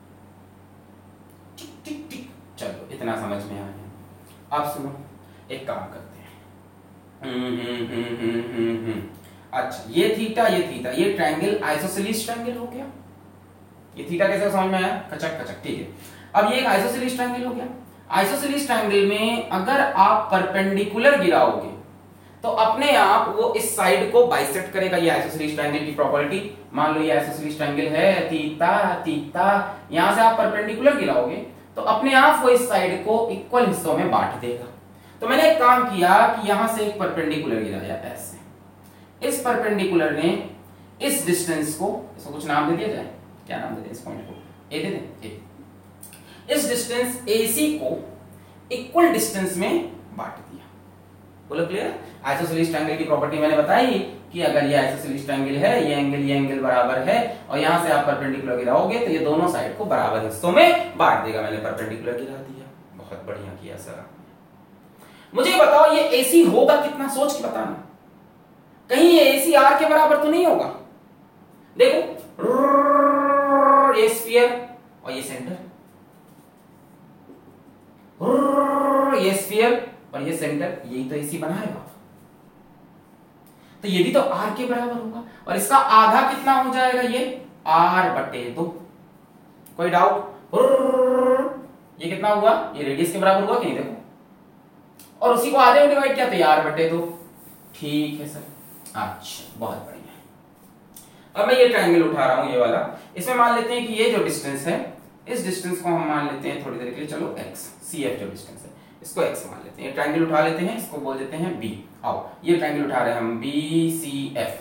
टिक टिक टिक। चलो इतना समझ में आ गया। अब सुनो, एक काम करते हैं, हम्म हम्म हम्म हम्म हम्म हम्म अच्छा ये थीटा ये थीटा, ये ट्रायंगल आइसोसेलेस ट्रायंगल हो गया। ये थीटा कैसे समझ में आया, कचक कचक, ठीक है। अब ये एक आइसोसेलेस ट्रायंगल हो गया। आइसोसेलेस ट्रायंगल में अगर आप परपेंडिकुलर गिराओगे तो अपने आप वो इस साइड को बाइसेक्ट करेगा। ये आइसोसेलेस ट्रायंगल की प्रॉपर्टी, मान लो ये आइसोसेलेस ट्रायंगल है, थीटा थीटा, यहां से आप परपेंडिकुलर गिराओगे तो अपने आप वो इस साइड को इक्वल हिस्सों में बांट देगा। तो मैंने एक काम किया कि यहां से एक परपेंडिकुलर गिराया ऐसे, इस परपेंडिकुलर ने इस डिस्टेंस को, इसको कुछ नाम दे दिया जाए, क्या नाम दे दें इस पॉइंट को, ए दे दें, ए। इस डिस्टेंस एसी को इक्वल डिस्टेंस में बांट दिया। बोलो क्लियर। आइसोसेलेस ट्रायंगल की प्रॉपर्टी मैंने बताई कि अगर ये आइसोसेलेस ट्रायंगल है, ये एंगल ये एंगल बराबर है, और यहां से आप परपेंडिकुलर गिराओगे तो ये दोनों साइड को बराबर हिस्सों में बांट देगा। मैंने परपेंडिकुलर गिरा दिया, बहुत बढ़िया किया सर। मुझे बताओ ये एसी होगा कितना, सोच के बताना, कहीं ये एसी आर के बराबर तो नहीं होगा। देखो ये स्फीयर और ये सेंटर, ये स्फीयर और ये सेंटर, यही तो एसी बनाएगा, तो ये भी तो आर के बराबर होगा, और इसका आधा कितना हो जाएगा, ये आर बटे दो। कोई डाउट, ये कितना हुआ, ये रेडियस के बराबर हुआ कि नहीं, देखो, और उसी को आधे में डिवाइड किया तो ये आर बटे दो। ठीक है सर, अच्छा बहुत बढ़िया। अब मैं ये ट्रायंगल उठा रहा हूं, ये वाला, इसमें मान लेते हैं कि ये जो डिस्टेंस है, इस डिस्टेंस को हम मान लेते हैं थोड़ी देर के लिए, चलो x, cf जो डिस्टेंस है इसको x मान लेते हैं। ये ट्रायंगल उठा लेते हैं, इसको बोल देते हैं b। आओ ये ट्रायंगल उठा रहे हैं हम, b c f,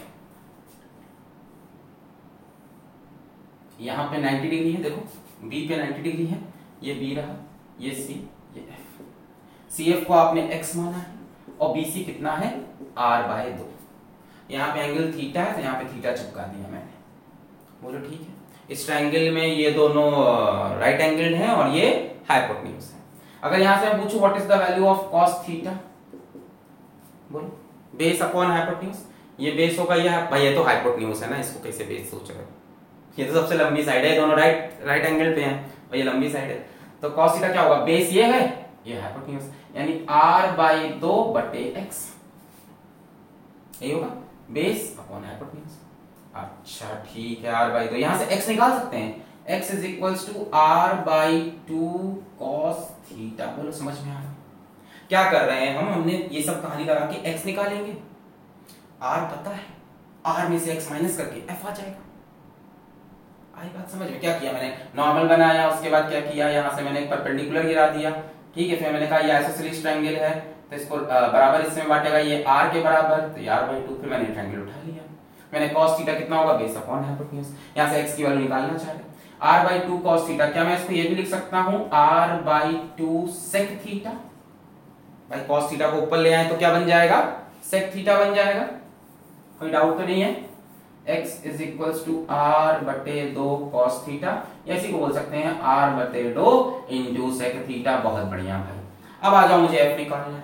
यहां पे नाइंटी डिग्री है, देखो b पे नाइंटी डिग्री है, ये b रहा, ये c, ये f। cf को आपने x माना है, और bc कितना है, r बाय दो। यहाँ पे एंगल थीटा है, तो यहाँ पे थीटा चिपका दिया मैंने। बोलो ठीक है। इस ट्रायंगल में ये दोनों राइट एंगल हैं और ये हाइपोटेन्यूज है। अगर यहाँ से मैं पूछूं what is the value of cos theta, बोलो बेस अपॉन हाइपोटेन्यूज, ये बेस होगा, ये भाई ये तो हाइपोटेन्यूज है ना, इसको कैसे बेस सोच रहे हो, ये तो सबसे लंबी साइड है, दोनों राइट राइट एंगल पे हैं और ये लंबी साइड है, तो cos थीटा क्या होगा, बेस ये है, ये हाइपोटेन्यूज, यानी r बाई दो बटे x, यही होगा बेस अपॉन हाइपोटेन्यूज। अच्छा ठीक है, r बाई दो, यहां से x निकाल सकते हैं, x is equals to r by two cos theta. बोलो समझ में आ रहा, क्या कर रहे हैं हम, हमने ये सब कहानी लगा के x निकालेंगे, r पता है, r में से x माइनस करके f आ जाएगा। आई बात समझ में। क्या किया मैंने, नॉर्मल बनाया, उसके बाद क्या किया, यहां से मैंने एक परपेंडिकुलर गिरा दिया, ठीक है, फिर मैंने कहा ये आइसोसेलेस ट्रायंगल है तो इसको बराबर इसमें बांटेगा, ये r के बराबर, तो ये r बाई टू, फिर मैंने ट्रायंगल उठा लिया, मैंने cos थीटा कितना होगा, बेस अपॉन हाइपोटेन्यूज, यहां से x की वैल्यू निकालना चाह रहे, r by two cos theta, क्या मैं इसको ये भी लिख सकता हूं, r by two sec theta, भाई cos थीटा को ऊपर ले आए तो क्या बन जाएगा, sec थीटा बन जाएगा, कोई डाउट तो नहीं है। x is equals to r बटे दो cos थीटा, या इसी को बोल सकते हैं r बटे दो इंटू sec थीटा। बहुत बढ़िया भाई, अब आ जाओ, मुझे f निकालना है।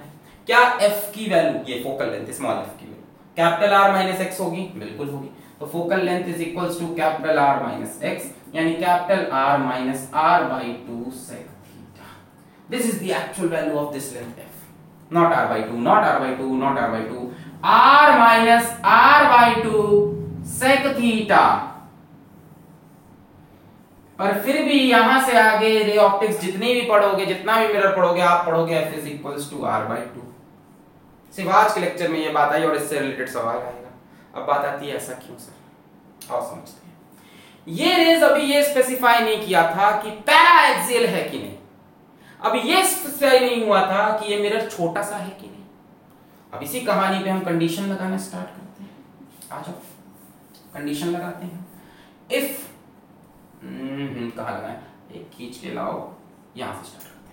क्या f की वैल्यू, ये फोकल लेंथ स्मॉल f की value capital R minus x होगी, बिल्कुल होगी। तो focal length is equals to capital R minus x, यानी capital R minus R by two sec theta. This is the actual value of this length f, not R by two, not R by two, not R by two, R minus R by two sec theta. पर फिर भी यहां से आगे ray optics जितनी भी पढ़ोगे, जितना भी मिरर पढ़ोगे, आप पढ़ोगे f is equals to R by two. सिर्फ आज के लेक्चर में ये बात आई और इससे रिलेटेड सवाल आएगा। अब बात आती है ऐसा क्यों सर, आओ समझते हैं। ये रेज अभी ये स्पेसिफाई नहीं किया था कि पैरा एक्सियल है कि नहीं, अब ये स्पेसिफाई नहीं हुआ था कि ये मिरर छोटा सा है कि नहीं। अब इसी कहानी पे हम कंडीशन लगाना स्टार्ट करते हैं। आ जाओ कंडीशन लगाते हैं। इफ हम्म कहां लगाएं, एक खींच के लाओ, यहां से स्टार्ट करते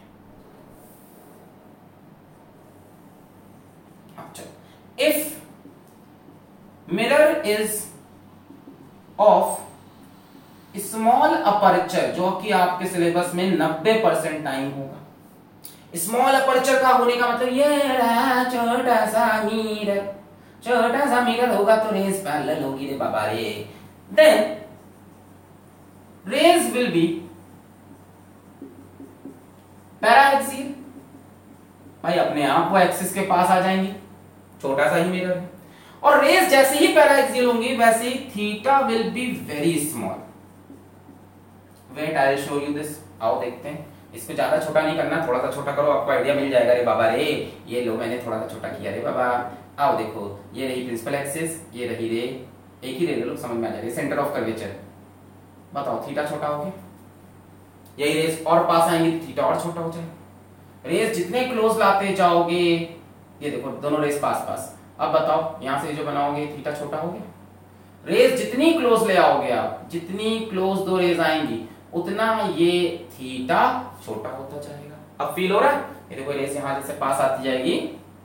हैं। अच्छा, if mirror is of small aperture, जो कि आपके सिलेबस में नब्बे परसेंट टाइम होगा। स्मॉल अपर्चर का होने का मतलब ये रहा छोटा सा मिरर, छोटा सा मिरर होगा तो रेज पैरेलल होगी रे बाबा रे। Then rays will be paraxial, भाई अपने आप वो एक्सिस के पास आ जाएंगी, छोटा सा ही मिरर है। और रेज जैसे ही पैराएक्सियल होंगी वैसे ही theta will be very small. Wait I will show you this, आओ देखते हैं। इसको ज्यादा छोटा नहीं करना, थोड़ा सा छोटा करो, आपको आइडिया मिल जाएगा रे बाबा रे। ये लो मैंने थोड़ा सा छोटा किया रे बाबा। आओ देखो, ये रही प्रिंसिपल एक्सिस, ये रही रे, एक ही रे लो, समझ में आ जाएगा। सेंटर ऑफ कर्वेचर, बताओ थीटा छोटा हो गया, यही रेज और पास आएंगे तो थीटा और छोटा हो जाएगा। रेज जितने क्लोज लाते जाओगे, ये देखो दोनों रेज पास पास, अब बताओ यहां से जो बनाओगे थीटा छोटा हो गया। रेज जितनी क्लोज ले आओगे आप, जितनी क्लोज दो रेज आएंगी उतना ये थीटा छोटा होता जाएगा। अब फील हो रहा है, ये देखो रेज यहां जैसे पास आती जाएगी,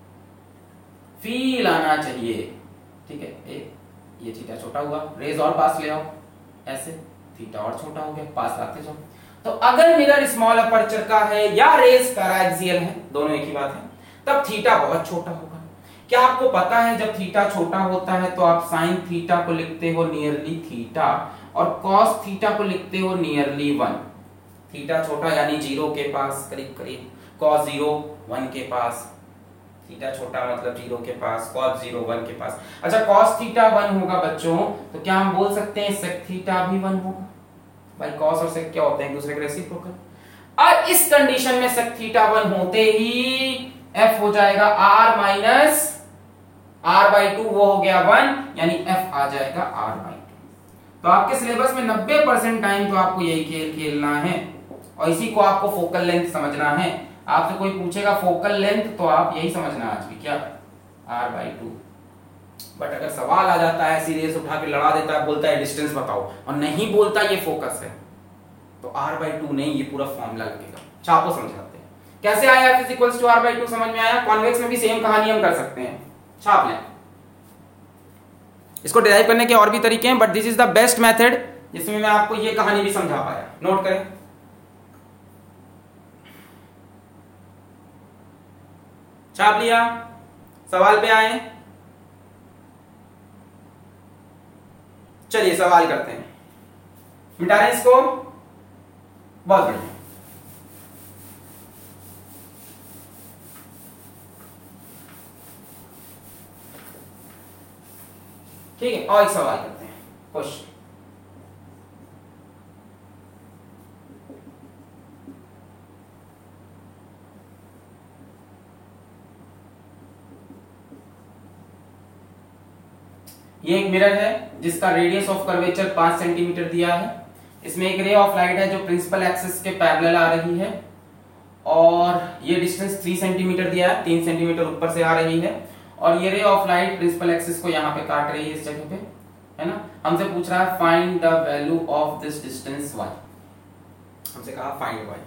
फील आना चाहिए, ठीक है। ए, ये थीटा छोटा हुआ, रेज और पास ले आओ, ऐसे थीटा और छोटा हो गया, पास लाते जाओ। तो अगर मिरर स्मॉल अपर्चर का है या रेज पैराएक्सियल है, दोनों एक ही बात है, तब थीटा बहुत छोटा होगा। क्या आपको पता है जब थीटा छोटा होता है तो आप साइन थीटा को लिखते हो नियरली थीटा और कॉस थीटा को लिखते हो नियरली वन। थीटा छोटा यानी जीरो के पास करीब करीब, कॉस जीरो वन के पास, थीटा छोटा मतलब जीरो के पास, कॉस जीरो वन के पास। अच्छा, कॉस थीटा वन होगा बच्चों, तो क्या हम बोल सकते हैं सेक थीटा भी वन होगा? भाई कॉस और सेक क्या होते हैं, एक दूसरे के रेसिप्रोकल। और इस कंडीशन में सेक थीटा वन होते ही एफ हो जाएगा R minus R by two, वो हो गया वन, यानी एफ आ जाएगा आर बाई टू। तो आपके सिलेबस में नब्बे परसेंट टाइम तो आपको यही खेल खेलना है और इसी को आपको फोकल लेंथ समझना है। आपसे कोई पूछेगा फोकल लेंथ तो आप यही समझना आज भी, क्या आर बाई टू। बट अगर सवाल आ जाता है सीरियस उठा के लड़ा देता है, बोलता है डिस्टेंस बताओ और नहीं बोलता ये फोकस है, तो आर बाई टू नहीं, ये पूरा फॉर्मूला लगेगा। छापो समझाते हैं कैसे आया F is equals to R by two, समझ में आया? कॉन्वेक्स में भी सेम कहानी हम कर सकते हैं, छाप लें। इसको डिराइव करने के और भी तरीके हैं, but this is the best method जिसमें मैं आपको ये कहानी भी समझा पाया। नोट करें, छाप लिया, सवाल पे आए, चलिए सवाल करते हैं। मिटा रहे इसको, बहुत बढ़िया। ठीक है, और एक सवाल करते हैं, क्वेश्चन। ये एक मिरर है जिसका रेडियस ऑफ कर्वेचर पांच सेंटीमीटर दिया है। इसमें एक रे ऑफ लाइट है जो प्रिंसिपल एक्सिस के पैरेलल आ रही है और ये डिस्टेंस तीन सेंटीमीटर दिया है, तीन सेंटीमीटर ऊपर से आ रही है और ये रे ऑफ लाइट प्रिंसिपल एक्सिस को यहाँ पे काट रही है इस जगह पे, है ना। हमसे पूछ रहा है find the value of this distance y। हमसे कहा फाइंड y।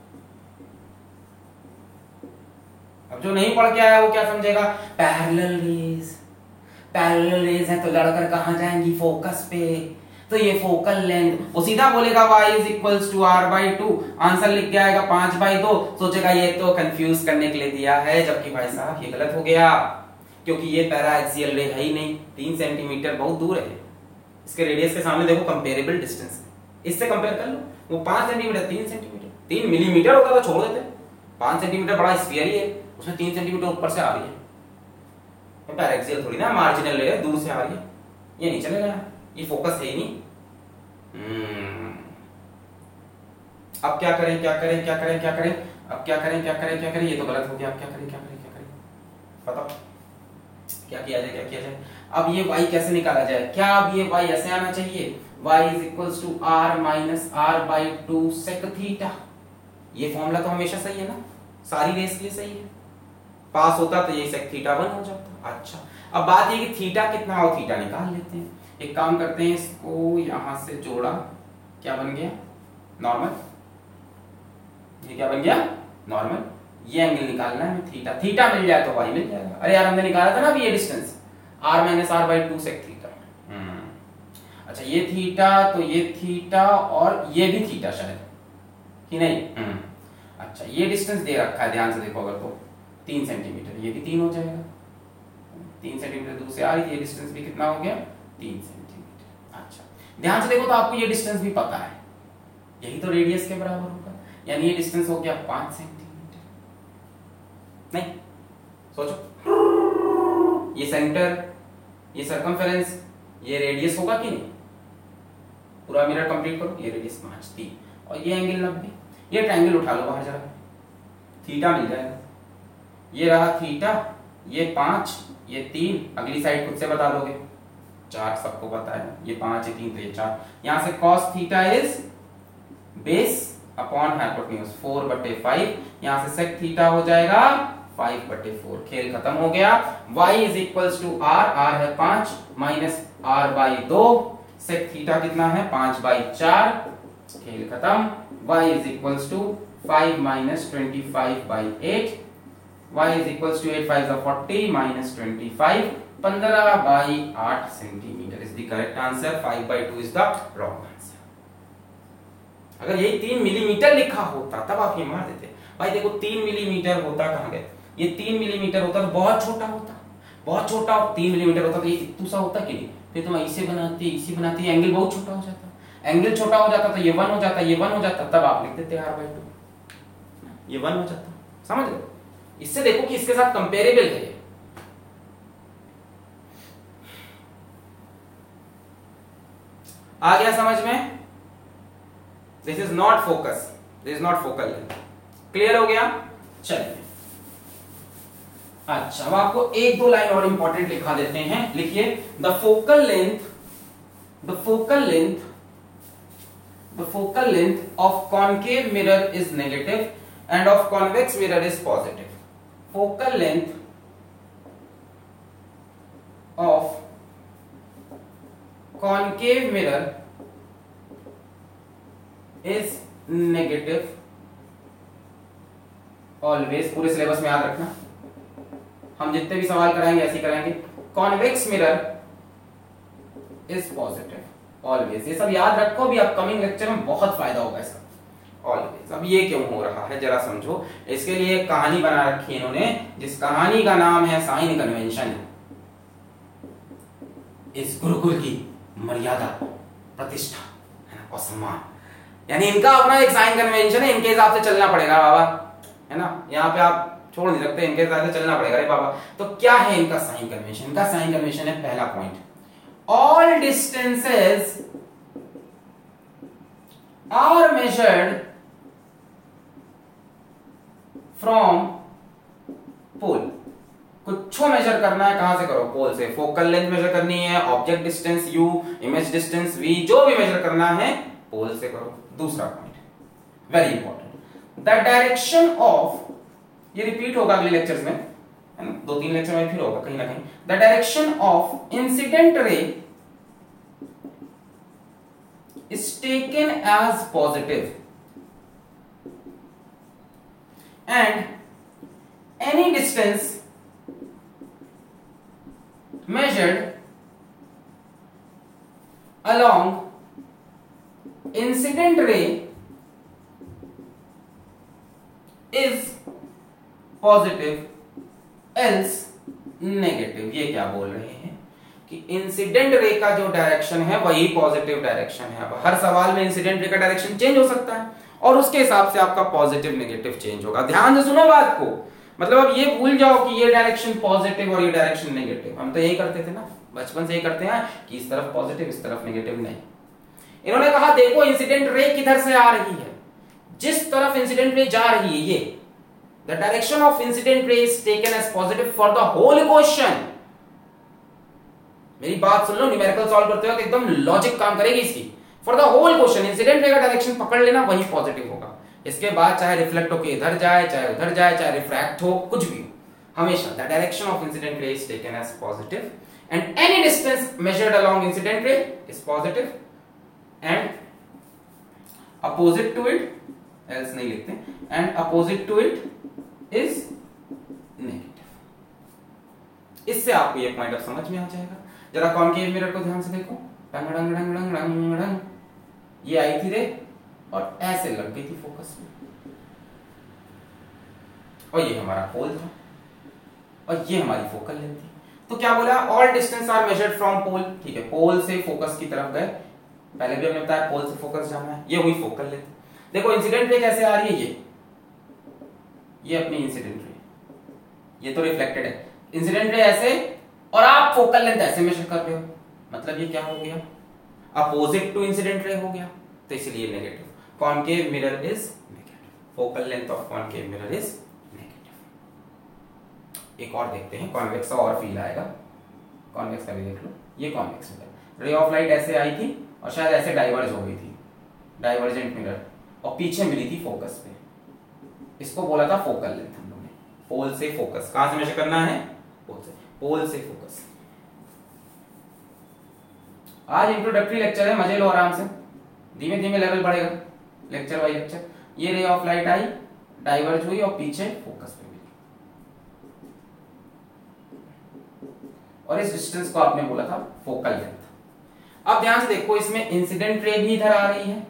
अब जो नहीं पढ़ के आया वो क्या समझेगा, पैरेलल रेज, पैरेलल रेज है तो लड़कर कहां जाएंगी, फोकस पे। तो तो ये फोकल लेंथ, वो सीधा बोलेगा y is equals to R by two, answer लिख के आएगा पांच बाई दो, सोचेगा ये तो कंफ्यूज करने के लिए दिया है, जबकि भाई साहब ये गलत हो गया, क्योंकि ये पैरा एक्सियल रे है ही नहीं, तीन सेंटीमीटर बहुत दूर है, इसके रेडियस के सामने देखो कंपेरेबल डिस्टेंस है, इससे कंपेयर कर लो, वो पांच सेंटीमीटर तीन सेंटीमीटर तीन मिलीमीटर होता तो छोड़ देते, पांच सेंटीमीटर बड़ा स्फीयर ही है, उसमें तीन सेंटीमीटर ऊपर से आ रही है, पैरा एक्सियल थोड़ी ना, मार्जिनल रे दूर से आ रही है, ये नहीं चलेगा, ये फोकस है ही नहीं। hmm. अब क्या करें क्या करें क्या करें क्या करें अब क्या करें क्या करें क्या करें, ये तो गलत हो गया, अब क्या करें क्या करें क्या करें बताओ, क्या किया जाए क्या किया जाए। अब ये y कैसे निकाला जाए, क्या अब ये y ऐसे आना चाहिए, y is equals to R minus R by two sec theta, ये फॉर्मूला तो हमेशा सही है ना, सारी रेस के लिए सही है, पास होता तो ये सेक थीटा वन हो जाता। अच्छा अब बात ये कि थीटा कितना हो, थीटा निकाल लेते हैं, एक काम करते हैं, इसको यहां से जोड़ा, क्या बन गया नॉर्मल, ये क्या बन गया नॉर्मल, ये एंगल निकालना है थीटा, थीटा मिल जाए तो y मिल जाएगा, अरे यार हमने निकाला था ना अभी ये distance r minus R by two sec theta. अच्छा ये थीटा तो ये थीटा और ये भी थीटा शायद कि नहीं, अच्छा ये डिस्टेंस दे रखा है, ध्यान से देखो अगर तो तीन सेंटीमीटर, ये भी तीन हो जाएगा, तीन सेंटीमीटर दूर से आ रही है, ये डिस्टेंस भी कितना हो गया तीन सेंटीमीटर। अच्छा ध्यान से देखो तो आपको ये डिस्टेंस भी पता है, यही तो रेडियस के बराबर होगा, यानी ये डिस्टेंस हो गया पांच सेंटीमीटर, नहीं सोचो, ये सेंटर, ये सर्कमफेरेंस, ये रेडियस होगा कि नहीं, पूरा मिरर कंप्लीट करो, ये रेडियस पांच तीन और ये एंगल नब्बे, ये ट्रायंगल उठा लो बाहर जरा, थीटा मिल जाएगा, ये रहा थीटा, ये पांच ये तीन, अगली साइड खुद से बता दोगे, चार सबको पता है, ये पांच ये तीन तो ये चार, यहां से cos theta is base upon hypotenuse four बटे फाइव, यहां से sec थीटा हो जाएगा फाइव बटे फोर, खेल खत्म हो गया, y is equals to r, r है पांच माइनस r बाई दो, sec थीटा कितना है पांच बाई चार, खेल खत्म, y is equals to five minus twenty five by eight, y is equals to eight five is forty minus twenty-five, पंद्रह बाई आठ centimetre is the correct answer, five by two is the wrong answer। अगर यही तीन millimetre लिखा होता तब आप ये मार देते, भाई देखो तीन मिलीमीटर होता कहां गए, ये तीन मिलीमीटर होता तो बहुत छोटा होता, बहुत छोटा, तीन मिलीमीटर होता तो ये इतना सा होता कि नहीं, फिर तुम इसे बनाते इसे बनाते एंगल बहुत छोटा हो जाता, एंगल छोटा हो जाता तो ये वन हो जाता, ये वन हो जाता, तब आप लिख देते आर बाई टू, ये वन हो जाता, समझ लो, इससे देखो कि इसके साथ कंपेरेबल है, आ गया समझ में, this is not focus, this is not focal length, clear हो गया। चलिए अच्छा अब आपको एक दो लाइन और इंपॉर्टेंट लिखा देते हैं, लिखिए the focal length, the focal length, the focal length of concave mirror is negative and of convex mirror is positive. Focal length of concave mirror is negative always, पूरे सिलेबस में याद रखना, हम जितने भी सवाल कराएंगे ऐसे कराएंगे, convex mirror is positive always, ये सब याद रखो, भी अपकमिंग लेक्चर में बहुत फायदा होगा इसका ऑलवेज। अब ये क्यों हो रहा है जरा समझो, इसके लिए एक कहानी बना रखी है इन्होंने, जिस कहानी का नाम है साइन कन्वेंशन। इस गुरुकुल की मर्यादा, प्रतिष्ठा है ना और सम्मान, यानी इनका अपना एक साइन कन्वेंशन है, इनके हिसाब से चलना पड़ेगा बाबा, है ना, यहाँ पे आप छोड़ नहीं सकते, इनके हिसाब से चलना पड़ेगा रे बाबा। तो क्या है इनका साइन कन्वेंशन, इनका साइन कन्वेंशन है पहला point, all distances are measured from pole, कुछ मेजर करना है, कहां से करो, पोल से, फोकल लेंथ मेजर करनी है, object distance u, image distance v, जो भी मेजर करना है पोल से करो। दूसरा point very important, the direction of, ये रिपीट होगा अगले लेक्चर्स में, है ना, दो तीन लेक्चर में फिर होगा कहीं ना कहीं, the direction of incident ray is taken as positive and any distance measured along incident ray is positive else negative. ये क्या बोल रहे हैं कि इंसिडेंट रे का जो डायरेक्शन है वही पॉजिटिव डायरेक्शन है। अब हर सवाल में इंसिडेंट रे का डायरेक्शन चेंज हो सकता है और उसके हिसाब से आपका पॉजिटिव नेगेटिव चेंज होगा। ध्यान से सुनो बात को, मतलब अब ये भूल जाओ कि ये डायरेक्शन पॉजिटिव और ये डायरेक्शन नेगेटिव। हम तो यही करते थे ना, बचपन से यही करते हैं कि इस तरफ पॉजिटिव इस तरफ नेगेटिव। नहीं, इन्होंने कहा देखो इंसिडेंट रे किधर से आ रही है, जिस तरफ इंसिडेंट रे जा रही है ये the direction of incident ray is taken as positive for the whole question. मेरी बात सुन लो, न्यूमेरिकल सॉल्व करते वक्त एकदम लॉजिक काम करेगी इसकी। For the whole question incident ray का डायरेक्शन पकड़ लेना, वही पॉजिटिव होगा। इसके बाद चाहे रिफ्लेक्ट होकर इधर जाए, चाहे उधर जाए, चाहे रिफ्रैक्ट हो, कुछ भी हो, हमेशा the direction of incident ray is taken as positive and any distance measured along incident ray is positive and opposite to it, else नहीं लिखते, and opposite to it is negative. इससे आपको ये पॉइंट अब समझ में आ जाएगा। जरा कॉनकेव मिरर को ध्यान से देखो, डंग डंग डंग डंग डंग डंग, ये आई थी रे और ऐसे लग गई थी फोकस में, और ये हमारा पोल था और ये हमारी फोकल लेंथ थी। तो क्या बोला, all distance are measured from pole. ठीक है, पोल से फोकस की तरफ गए, पहले भी हमने बताया पोल से फोकस जाना है, ये हुई फोकल लेंथ। देखो इंसिडेंट रे कैसे आ रही है, ये ये अपनी इंसिडेंट रे, ये तो रिफ्लेक्टेड है। इंसिडेंट रे ऐसे और आप फोकल लेंथ ऐसे मेजर कर रहे हो, मतलब ये क्या हो गया, अपोजिट टू इंसिडेंट रे हो गया, तो इसलिए negative. Concave mirror is negative, focal length of concave mirror is negative. एक और देखते हैं, कॉन्वेक्स का और फील आएगा। कॉन्वेक्स का भी देख लो, ये convex mirror, ray of light ऐसे आई थी और शायद ऐसे डाइवर्ज हो गई थी, डाइवर्जेंट मिरर, और पीछे मिली थी फोकस पे। इसको बोला था फोकल लेंथ हम लोगों ने। पोल से फोकस, कहां से मेजर करना है, पोल से, पोल से फोकस। आज इंट्रोडक्टरी लेक्चर है, मजे लो आराम से, धीमे धीमे लेवल बढ़ेगा लेक्चर बाय लेक्चर। ये रे ऑफ लाइट आई, डाइवर्ज हुई और पीछे फोकस पे मिली, और इस डिस्टेंस को आपने बोला था फोकल लेंथ। अब ध्यान से देखो, इसमें इंसिडेंट रे भी इधर आ रही है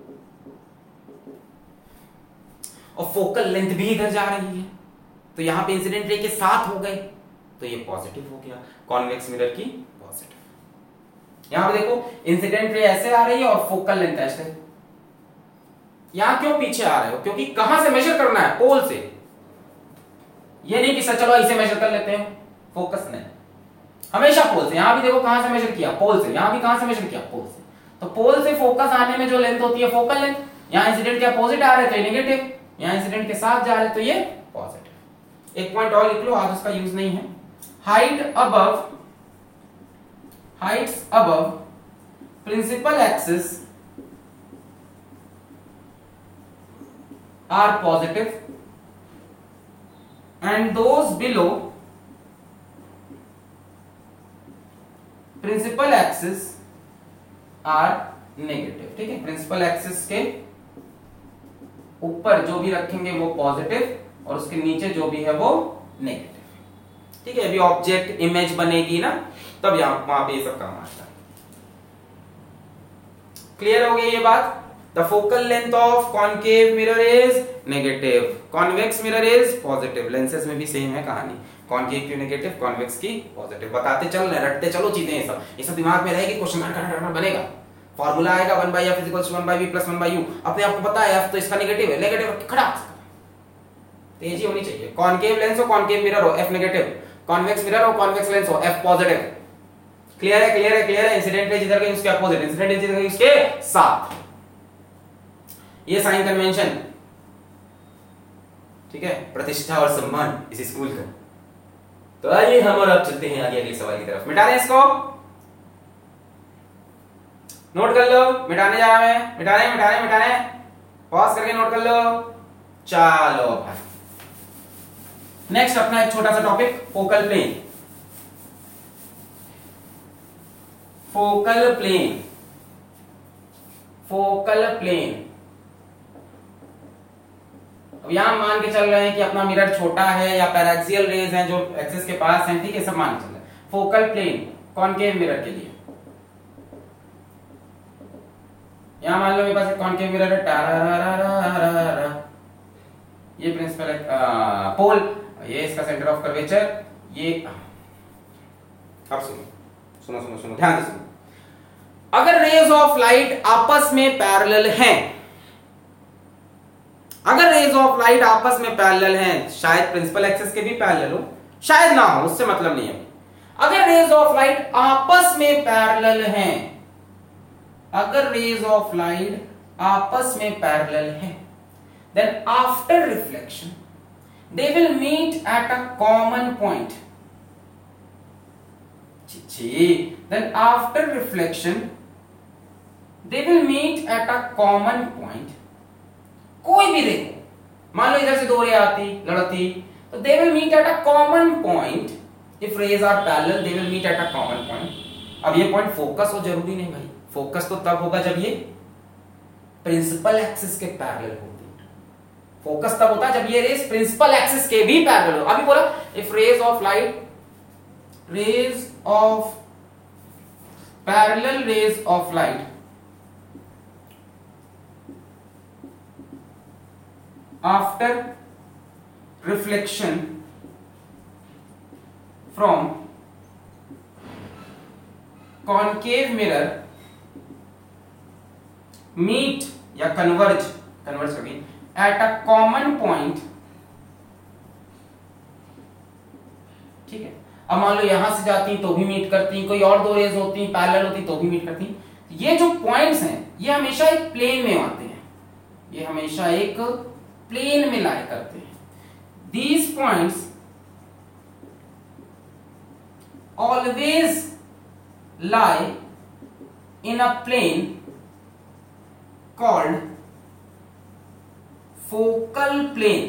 और फोकल लेंथ भी इधर जा रही है, तो यहां पे इंसिडेंट रे के साथ हो गए, तो ये पॉजिटिव हो गया कॉन्वेक्स मिरर की पॉजिटिव। यहां पे देखो इंसिडेंट रे ऐसे आ रही है और फोकल लेंथ ऐसे। यहां क्यों पीछे आ रहे हो, क्योंकि कहां से मेजर करना है, पोल से। ये नहीं कि सर चलो इसे मेजर कर लेते हैं, फोकस नहीं, हमेशा पोल से। यहां भी देखो कहां से मेजर किया, पोल से। यहां भी कहां से मेजर किया, पोल से। तो पोल से फोकस आने में जो लेंथ होती है फोकल लेंथ, यहां इंसिडेंट के अपोजिट आ रहे तो ये नेगेटिव, यहां इंसिडेंट के साथ जा रहे तो ये पॉजिटिव। एक पॉइंट और लिख लो, आज उसका यूज नहीं है। Height above, heights above principal axis are positive and those below principal axis are negative। ठीक है, प्रिंसिपल एक्सिस के ऊपर जो भी रखेंगे वो पॉजिटिव और उसके नीचे जो भी है वो नेगेटिव। ठीक है, अभी ऑब्जेक्ट इमेज बनेगी ना, तब यहां वहां पे ये सब काम आता है। क्लियर हो गई ये बात। The focal length of concave mirror is negative, convex mirror is positive। Lenses में भी सेम है कहानी, कॉन्केव की नेगेटिव, कॉन्वेक्स की पॉजिटिव। बताते चल रहे, रटते चलो चीजें, ये सब ये सब दिमाग में रहेगी, क्वेश्चन मार्क बनेगा, फॉर्मूला आएगा one by F equals one by B plus one by U. अपने आपको पता है एफ तो इसका नेगेटिव है, नेगेटिव खड़ा, तेजी होनी चाहिए। कॉन्केव लेंस हो, कॉन्केव मिरर हो, एफ नेगेटिव, कॉन्वेक्स मिरर हो, कॉन्वेक्स लेंस हो, एफ पॉजिटिव। क्लियर है, क्लियर है, क्लियर है। इंसिडेंट रे जिधर गई उसके अपोजिट, इंसिडेंट रे जिधर गई उसके साथ, ये साइन कन्वेंशन। ठीक है, प्रतिष्ठा और सम्मान इस स्कूल का। तो आइए हम और अब चलते हैं आगे अगले सवाल की तरफ। मिटा दें इसको, नोट कर लो, मिटाने जा रहे हैं, मिटाने मिटाने मिटाने, पॉज करके नोट कर लो। चलो भाई, नेक्स्ट अपना एक छोटा सा topic, focal plane. Focal plane, focal plane. अब यहां मान के चल रहे हैं कि अपना मिरर छोटा है या पैराक्सियल रेज हैं जो एक्सिस के पास हैं, ठीक है, सब मान के चल रहे हैं। फोकल प्लेन कॉनकेव मिरर के लिए यहाँ मान लो मेरे पास एक कॉनकेव मिरर है, टारारारारारा, ये प्रिंसिपल पोल, ये इसका सेंटर ऑफ कर्वेचर, ये अब सुनो सुनो सुनो सुनो ध्यान से सुनो। अगर रेज ऑफ लाइट आपस में पैरेलल हैं, अगर रेज ऑफ लाइट आपस में पैरेलल हैं, शायद प्रिंसिपल एक्सिस के भी पैरेलल हो, शायद ना हो, उससे मतलब नहीं है। अगर रेज ऑफ लाइट आपस में पैरेलल हैं, अगर रेज ऑफ लाइट आपस में पैरेलल हैं, then after reflection they will meet at a common point. Then after reflection they will meet at a common point. कोई भी रे, मान लो इधर से दो रे आती लड़ती, तो they will meet at a common point. If rays are parallel they will meet at a common point. अब ये पॉइंट फोकस हो जरूरी नहीं भाई, फोकस तो तब होगा जब ये प्रिंसिपल एक्सिस के पैरेलल होती है। फोकस तब होता है जब ये रेज प्रिंसिपल एक्सिस के भी पैरेलल हो। अभी बोला if rays of light, rays of parallel rays of light after reflection from concave mirror meet या कन्वर्ज, कन्वर्ज करके एट अ कॉमन पॉइंट, ठीक है। अब मान लो यहां से जाती तो भी मीट करती, कोई और दो रेज होती पैरेलल होती तो भी मीट करती। ये जो पॉइंट्स हैं ये हमेशा एक प्लेन में आते हैं, ये हमेशा एक प्लेन में लाई करते हैं। These points always lie in a plane called focal plane।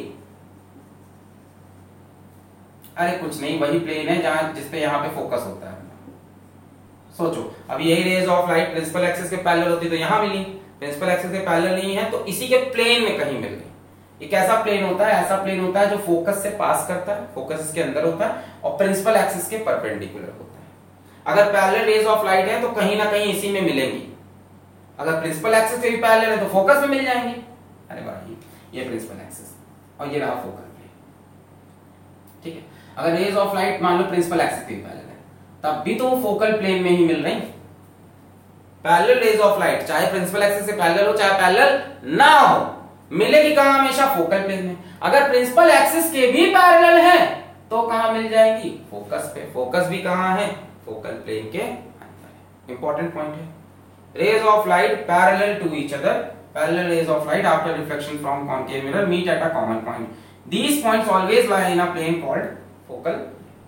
अरे कुछ नहीं, वही प्लेन है जहां जिसपे यहां पे फोकस होता है। सोचो अब यही rays of light principal axis के पैरेलल होती तो यहां मिली, प्रिंसिपल एक्सिस के पैरेलल नहीं है तो इसी के प्लेन में कहीं मिल गई। एक ऐसा प्लेन होता है, ऐसा प्लेन होता है जो फोकस से पास करता है, फोकस इसके अंदर होता है और प्रिंसिपल एक्सिस के परपेंडिकुलर होता है। अगर पैरेलल रेज ऑफ लाइट है तो कहीं ना कहीं इसी में मिलेंगी, अगर प्रिंसिपल एक्सिस के भी पैरेलल है तो फोकस में मिल जाएंगी। अरे भाई ये प्रिंसिपल एक्सिस और ये रहा फोकल प्लेन, ठीक है। अगर रेज ऑफ लाइट मान लो प्रिंसिपल एक्सिस के भी पैरेलल है तब भी तो वो फोकल प्लेन में ही मिल रही। पैरेलल रेज ऑफ लाइट चाहे प्रिंसिपल एक्सिस से पैरेलल हो चाहे पैरेलल ना हो, मिलेगी कहां? हमेशा फोकल प्लेन में। अगर प्रिंसिपल एक्सिस के भी पैरेलल है तो कहां मिल जाएंगी? फोकस पे। फोकस भी कहां है? फोकल प्लेन के अंदर। इंपॉर्टेंट पॉइंट है। Rays of light parallel to each other, parallel rays of light after reflection from concave mirror meet at a common point. These points always lie in a plane called focal.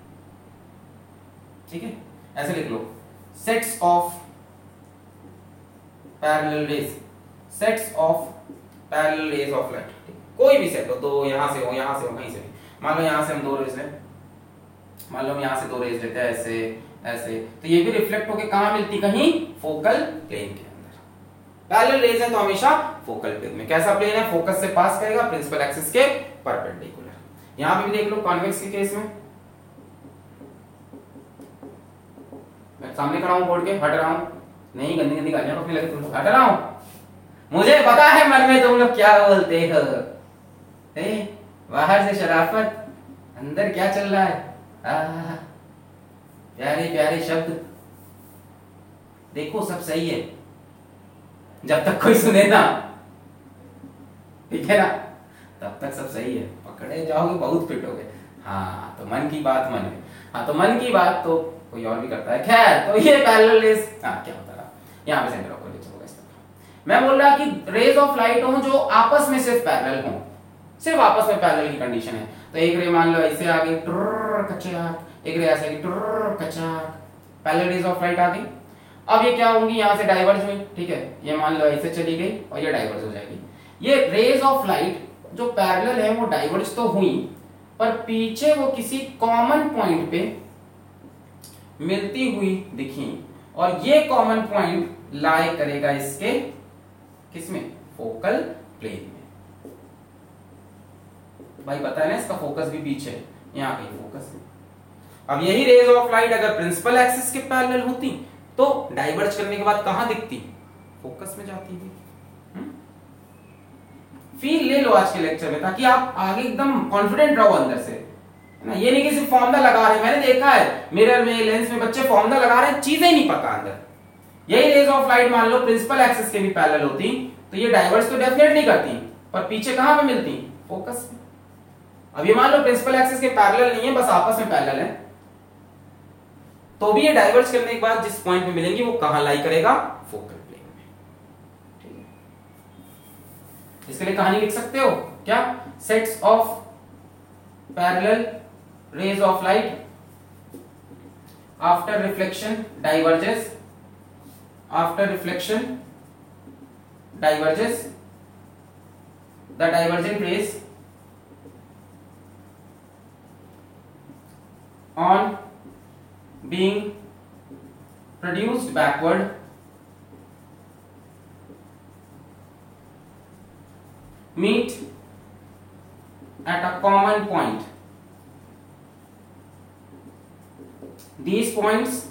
ठीक है, ऐसे लिख लो, sets of parallel rays, sets of parallel rays of light. कोई भी set हो, दो यहां से हो यहां से हो कहीं से भी। मान लो यहां से हम दो रेज लें, मान लो हम यहां से दो रेज लेते हैं ऐसे ऐसे, तो ये भी रिफ्लेक्ट होके कहां मिलती? कहीं फोकल प्लेन के अंदर। पैरेलल रेज है तो हमेशा फोकल प्लेन में। कैसा प्लेन है? फोकस से पास करेगा, प्रिंसिपल एक्सिस के परपेंडिकुलर। यहां पे भी देख लो कॉन्वेक्स के केस में, मैं सामने खड़ा हूं बोर्ड के, हट रहा हूं, नहीं गंदी गंदी गालियां रोकने लगे तुम लोग, हट रहा हूं। मुझे पता है मन में तुम लोग क्या बोलते हो, ए, बाहर से शराफत, अंदर क्या चल रहा है? आ, प्यारे प्यारे शब्द। देखो सब सही है जब तक कोई सुने ना, ठीक है ना, तब तक सब सही है। पकड़े जाओगे बहुत पिटोगे। हाँ तो मन की बात मन में, हाँ तो मन की बात तो कोई और भी करता है। खैर, तो ये पैरेलल रेज, हाँ क्या होता रहा, यहाँ पे सेंटर ऑफ कर्वेचर होगा इस तरह। मैं बोल रहा कि रेज ऑफ लाइट हो जो आपस में सिर्फ पैरेलल हो, सिर्फ आपस में पैरेलल की कंडीशन है। तो एक रे मान लो ऐसे आ गई कचाक, एक रे ऐसे कचाक, पैरेलल रेज ऑफ लाइट आ गई। अब ये क्या होंगी? यहाँ से डाइवर्ज हुई, ठीक है, ये मान लो ऐसे चली गई और ये डाइवर्ज हो जाएगी। ये रेज ऑफ लाइट जो पैरेलल है वो डाइवर्ज तो हुई, पर पीछे वो किसी कॉमन पॉइंट पे मिलती हुई दिखी, और ये कॉमन पॉइंट लाई करेगा इसके किसमें? फोकल प्लेन में। भाई पता है ना, इसका फोकस भी पीछे है, यहाँ कहीं फोकस है। अब यही रेज ऑफ लाइट अगर प्रिंसिपल एक्सिस के पैरेलल होती तो डाइवर्ज करने के बाद कहां दिखती? फोकस में जाती है। फील ले लो आज के लेक्चर में, ताकि आप आगे एकदम कॉन्फिडेंट रहो अंदर से, है ना। ये नहीं कि सिर्फ फॉर्मूला लगा रहे हैं, मैंने देखा है मिरर में, लेंस में बच्चे फॉर्मूला लगा रहे हैं, चीजें ही नहीं पता अंदर। यही रेज ऑफ लाइट मान लो प्रिंसिपल एक्सिस के भी पैरेलल होती तो ये डाइवर्स तो डेफिनेटली करती, पर पीछे कहां पे मिलती? फोकस में। अब ये मान लो प्रिंसिपल एक्सिस के पैरेलल नहीं है, बस आपस में पैरेलल है, तो भी ये डाइवर्स करने के बाद जिस पॉइंट पे मिलेंगी वो कहां लाई करेगा? फोकल प्लेन में। ठीक है, इसके लिए कहानी लिख सकते हो क्या? Sets of parallel rays of light after reflection diverges, after reflection diverges, the divergent rays on being produced backward meet at a common point. These points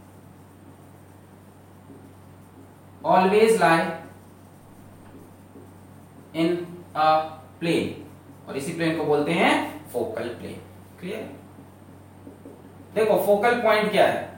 always lie in a plane, और इसी plane को बोलते हैं focal plane. Clear? देखो focal point क्या है,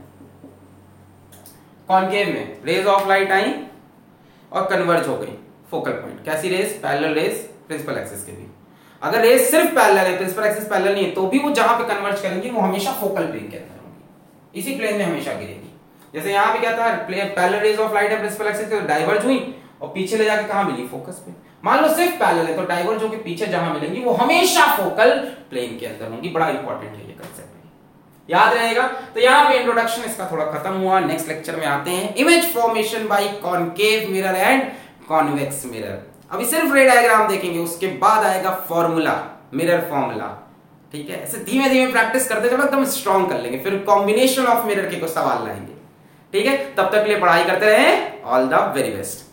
concave में raise of light आई और कन्वर्ज हो गई, फोकल पॉइंट। कैसी rays? Parallel rays principal axis के भी। अगर रेज सिर्फ पैरेलल है, प्रिंसिपल एक्सिस पैरेलल नहीं है, तो भी वो जहां पे कन्वर्ज करेंगी वो हमेशा फोकल प्लेन के अंदर होंगी, इसी प्लेन में हमेशा गिरेगी। जैसे यहां पे क्या था, पैरेलल रेज ऑफ लाइट है प्रिंसिपल एक्सिस के, डाइवर्ज हुई और पीछे ले जाके कहां मिली? फोकस पे। मान लो सिर्फ पैरेलल है तो डाइवर्ज होकर पीछे जहां मिलेंगी वो हमेशा फोकल प्लेन के अंदर होंगी। बड़ा इंपॉर्टेंट है ये कांसेप्ट, याद रहेगा। तो यहां पे इंट्रोडक्शन इसका थोड़ा खत्म हुआ। नेक्स्ट लेक्चर में आते हैं image formation by concave mirror and convex mirror. अभी सिर्फ रे डायग्राम देखेंगे, उसके बाद आएगा फॉर्मूला, मिरर फॉर्मूला। ठीक है, ऐसे धीमे धीमे प्रैक्टिस करते चलो, एकदम स्ट्रॉन्ग कर लेंगे, फिर कॉम्बिनेशन ऑफ मिरर के कुछ सवाल लाएंगे। ठीक है, तब तक के लिए पढ़ाई करते रहे। All the very best.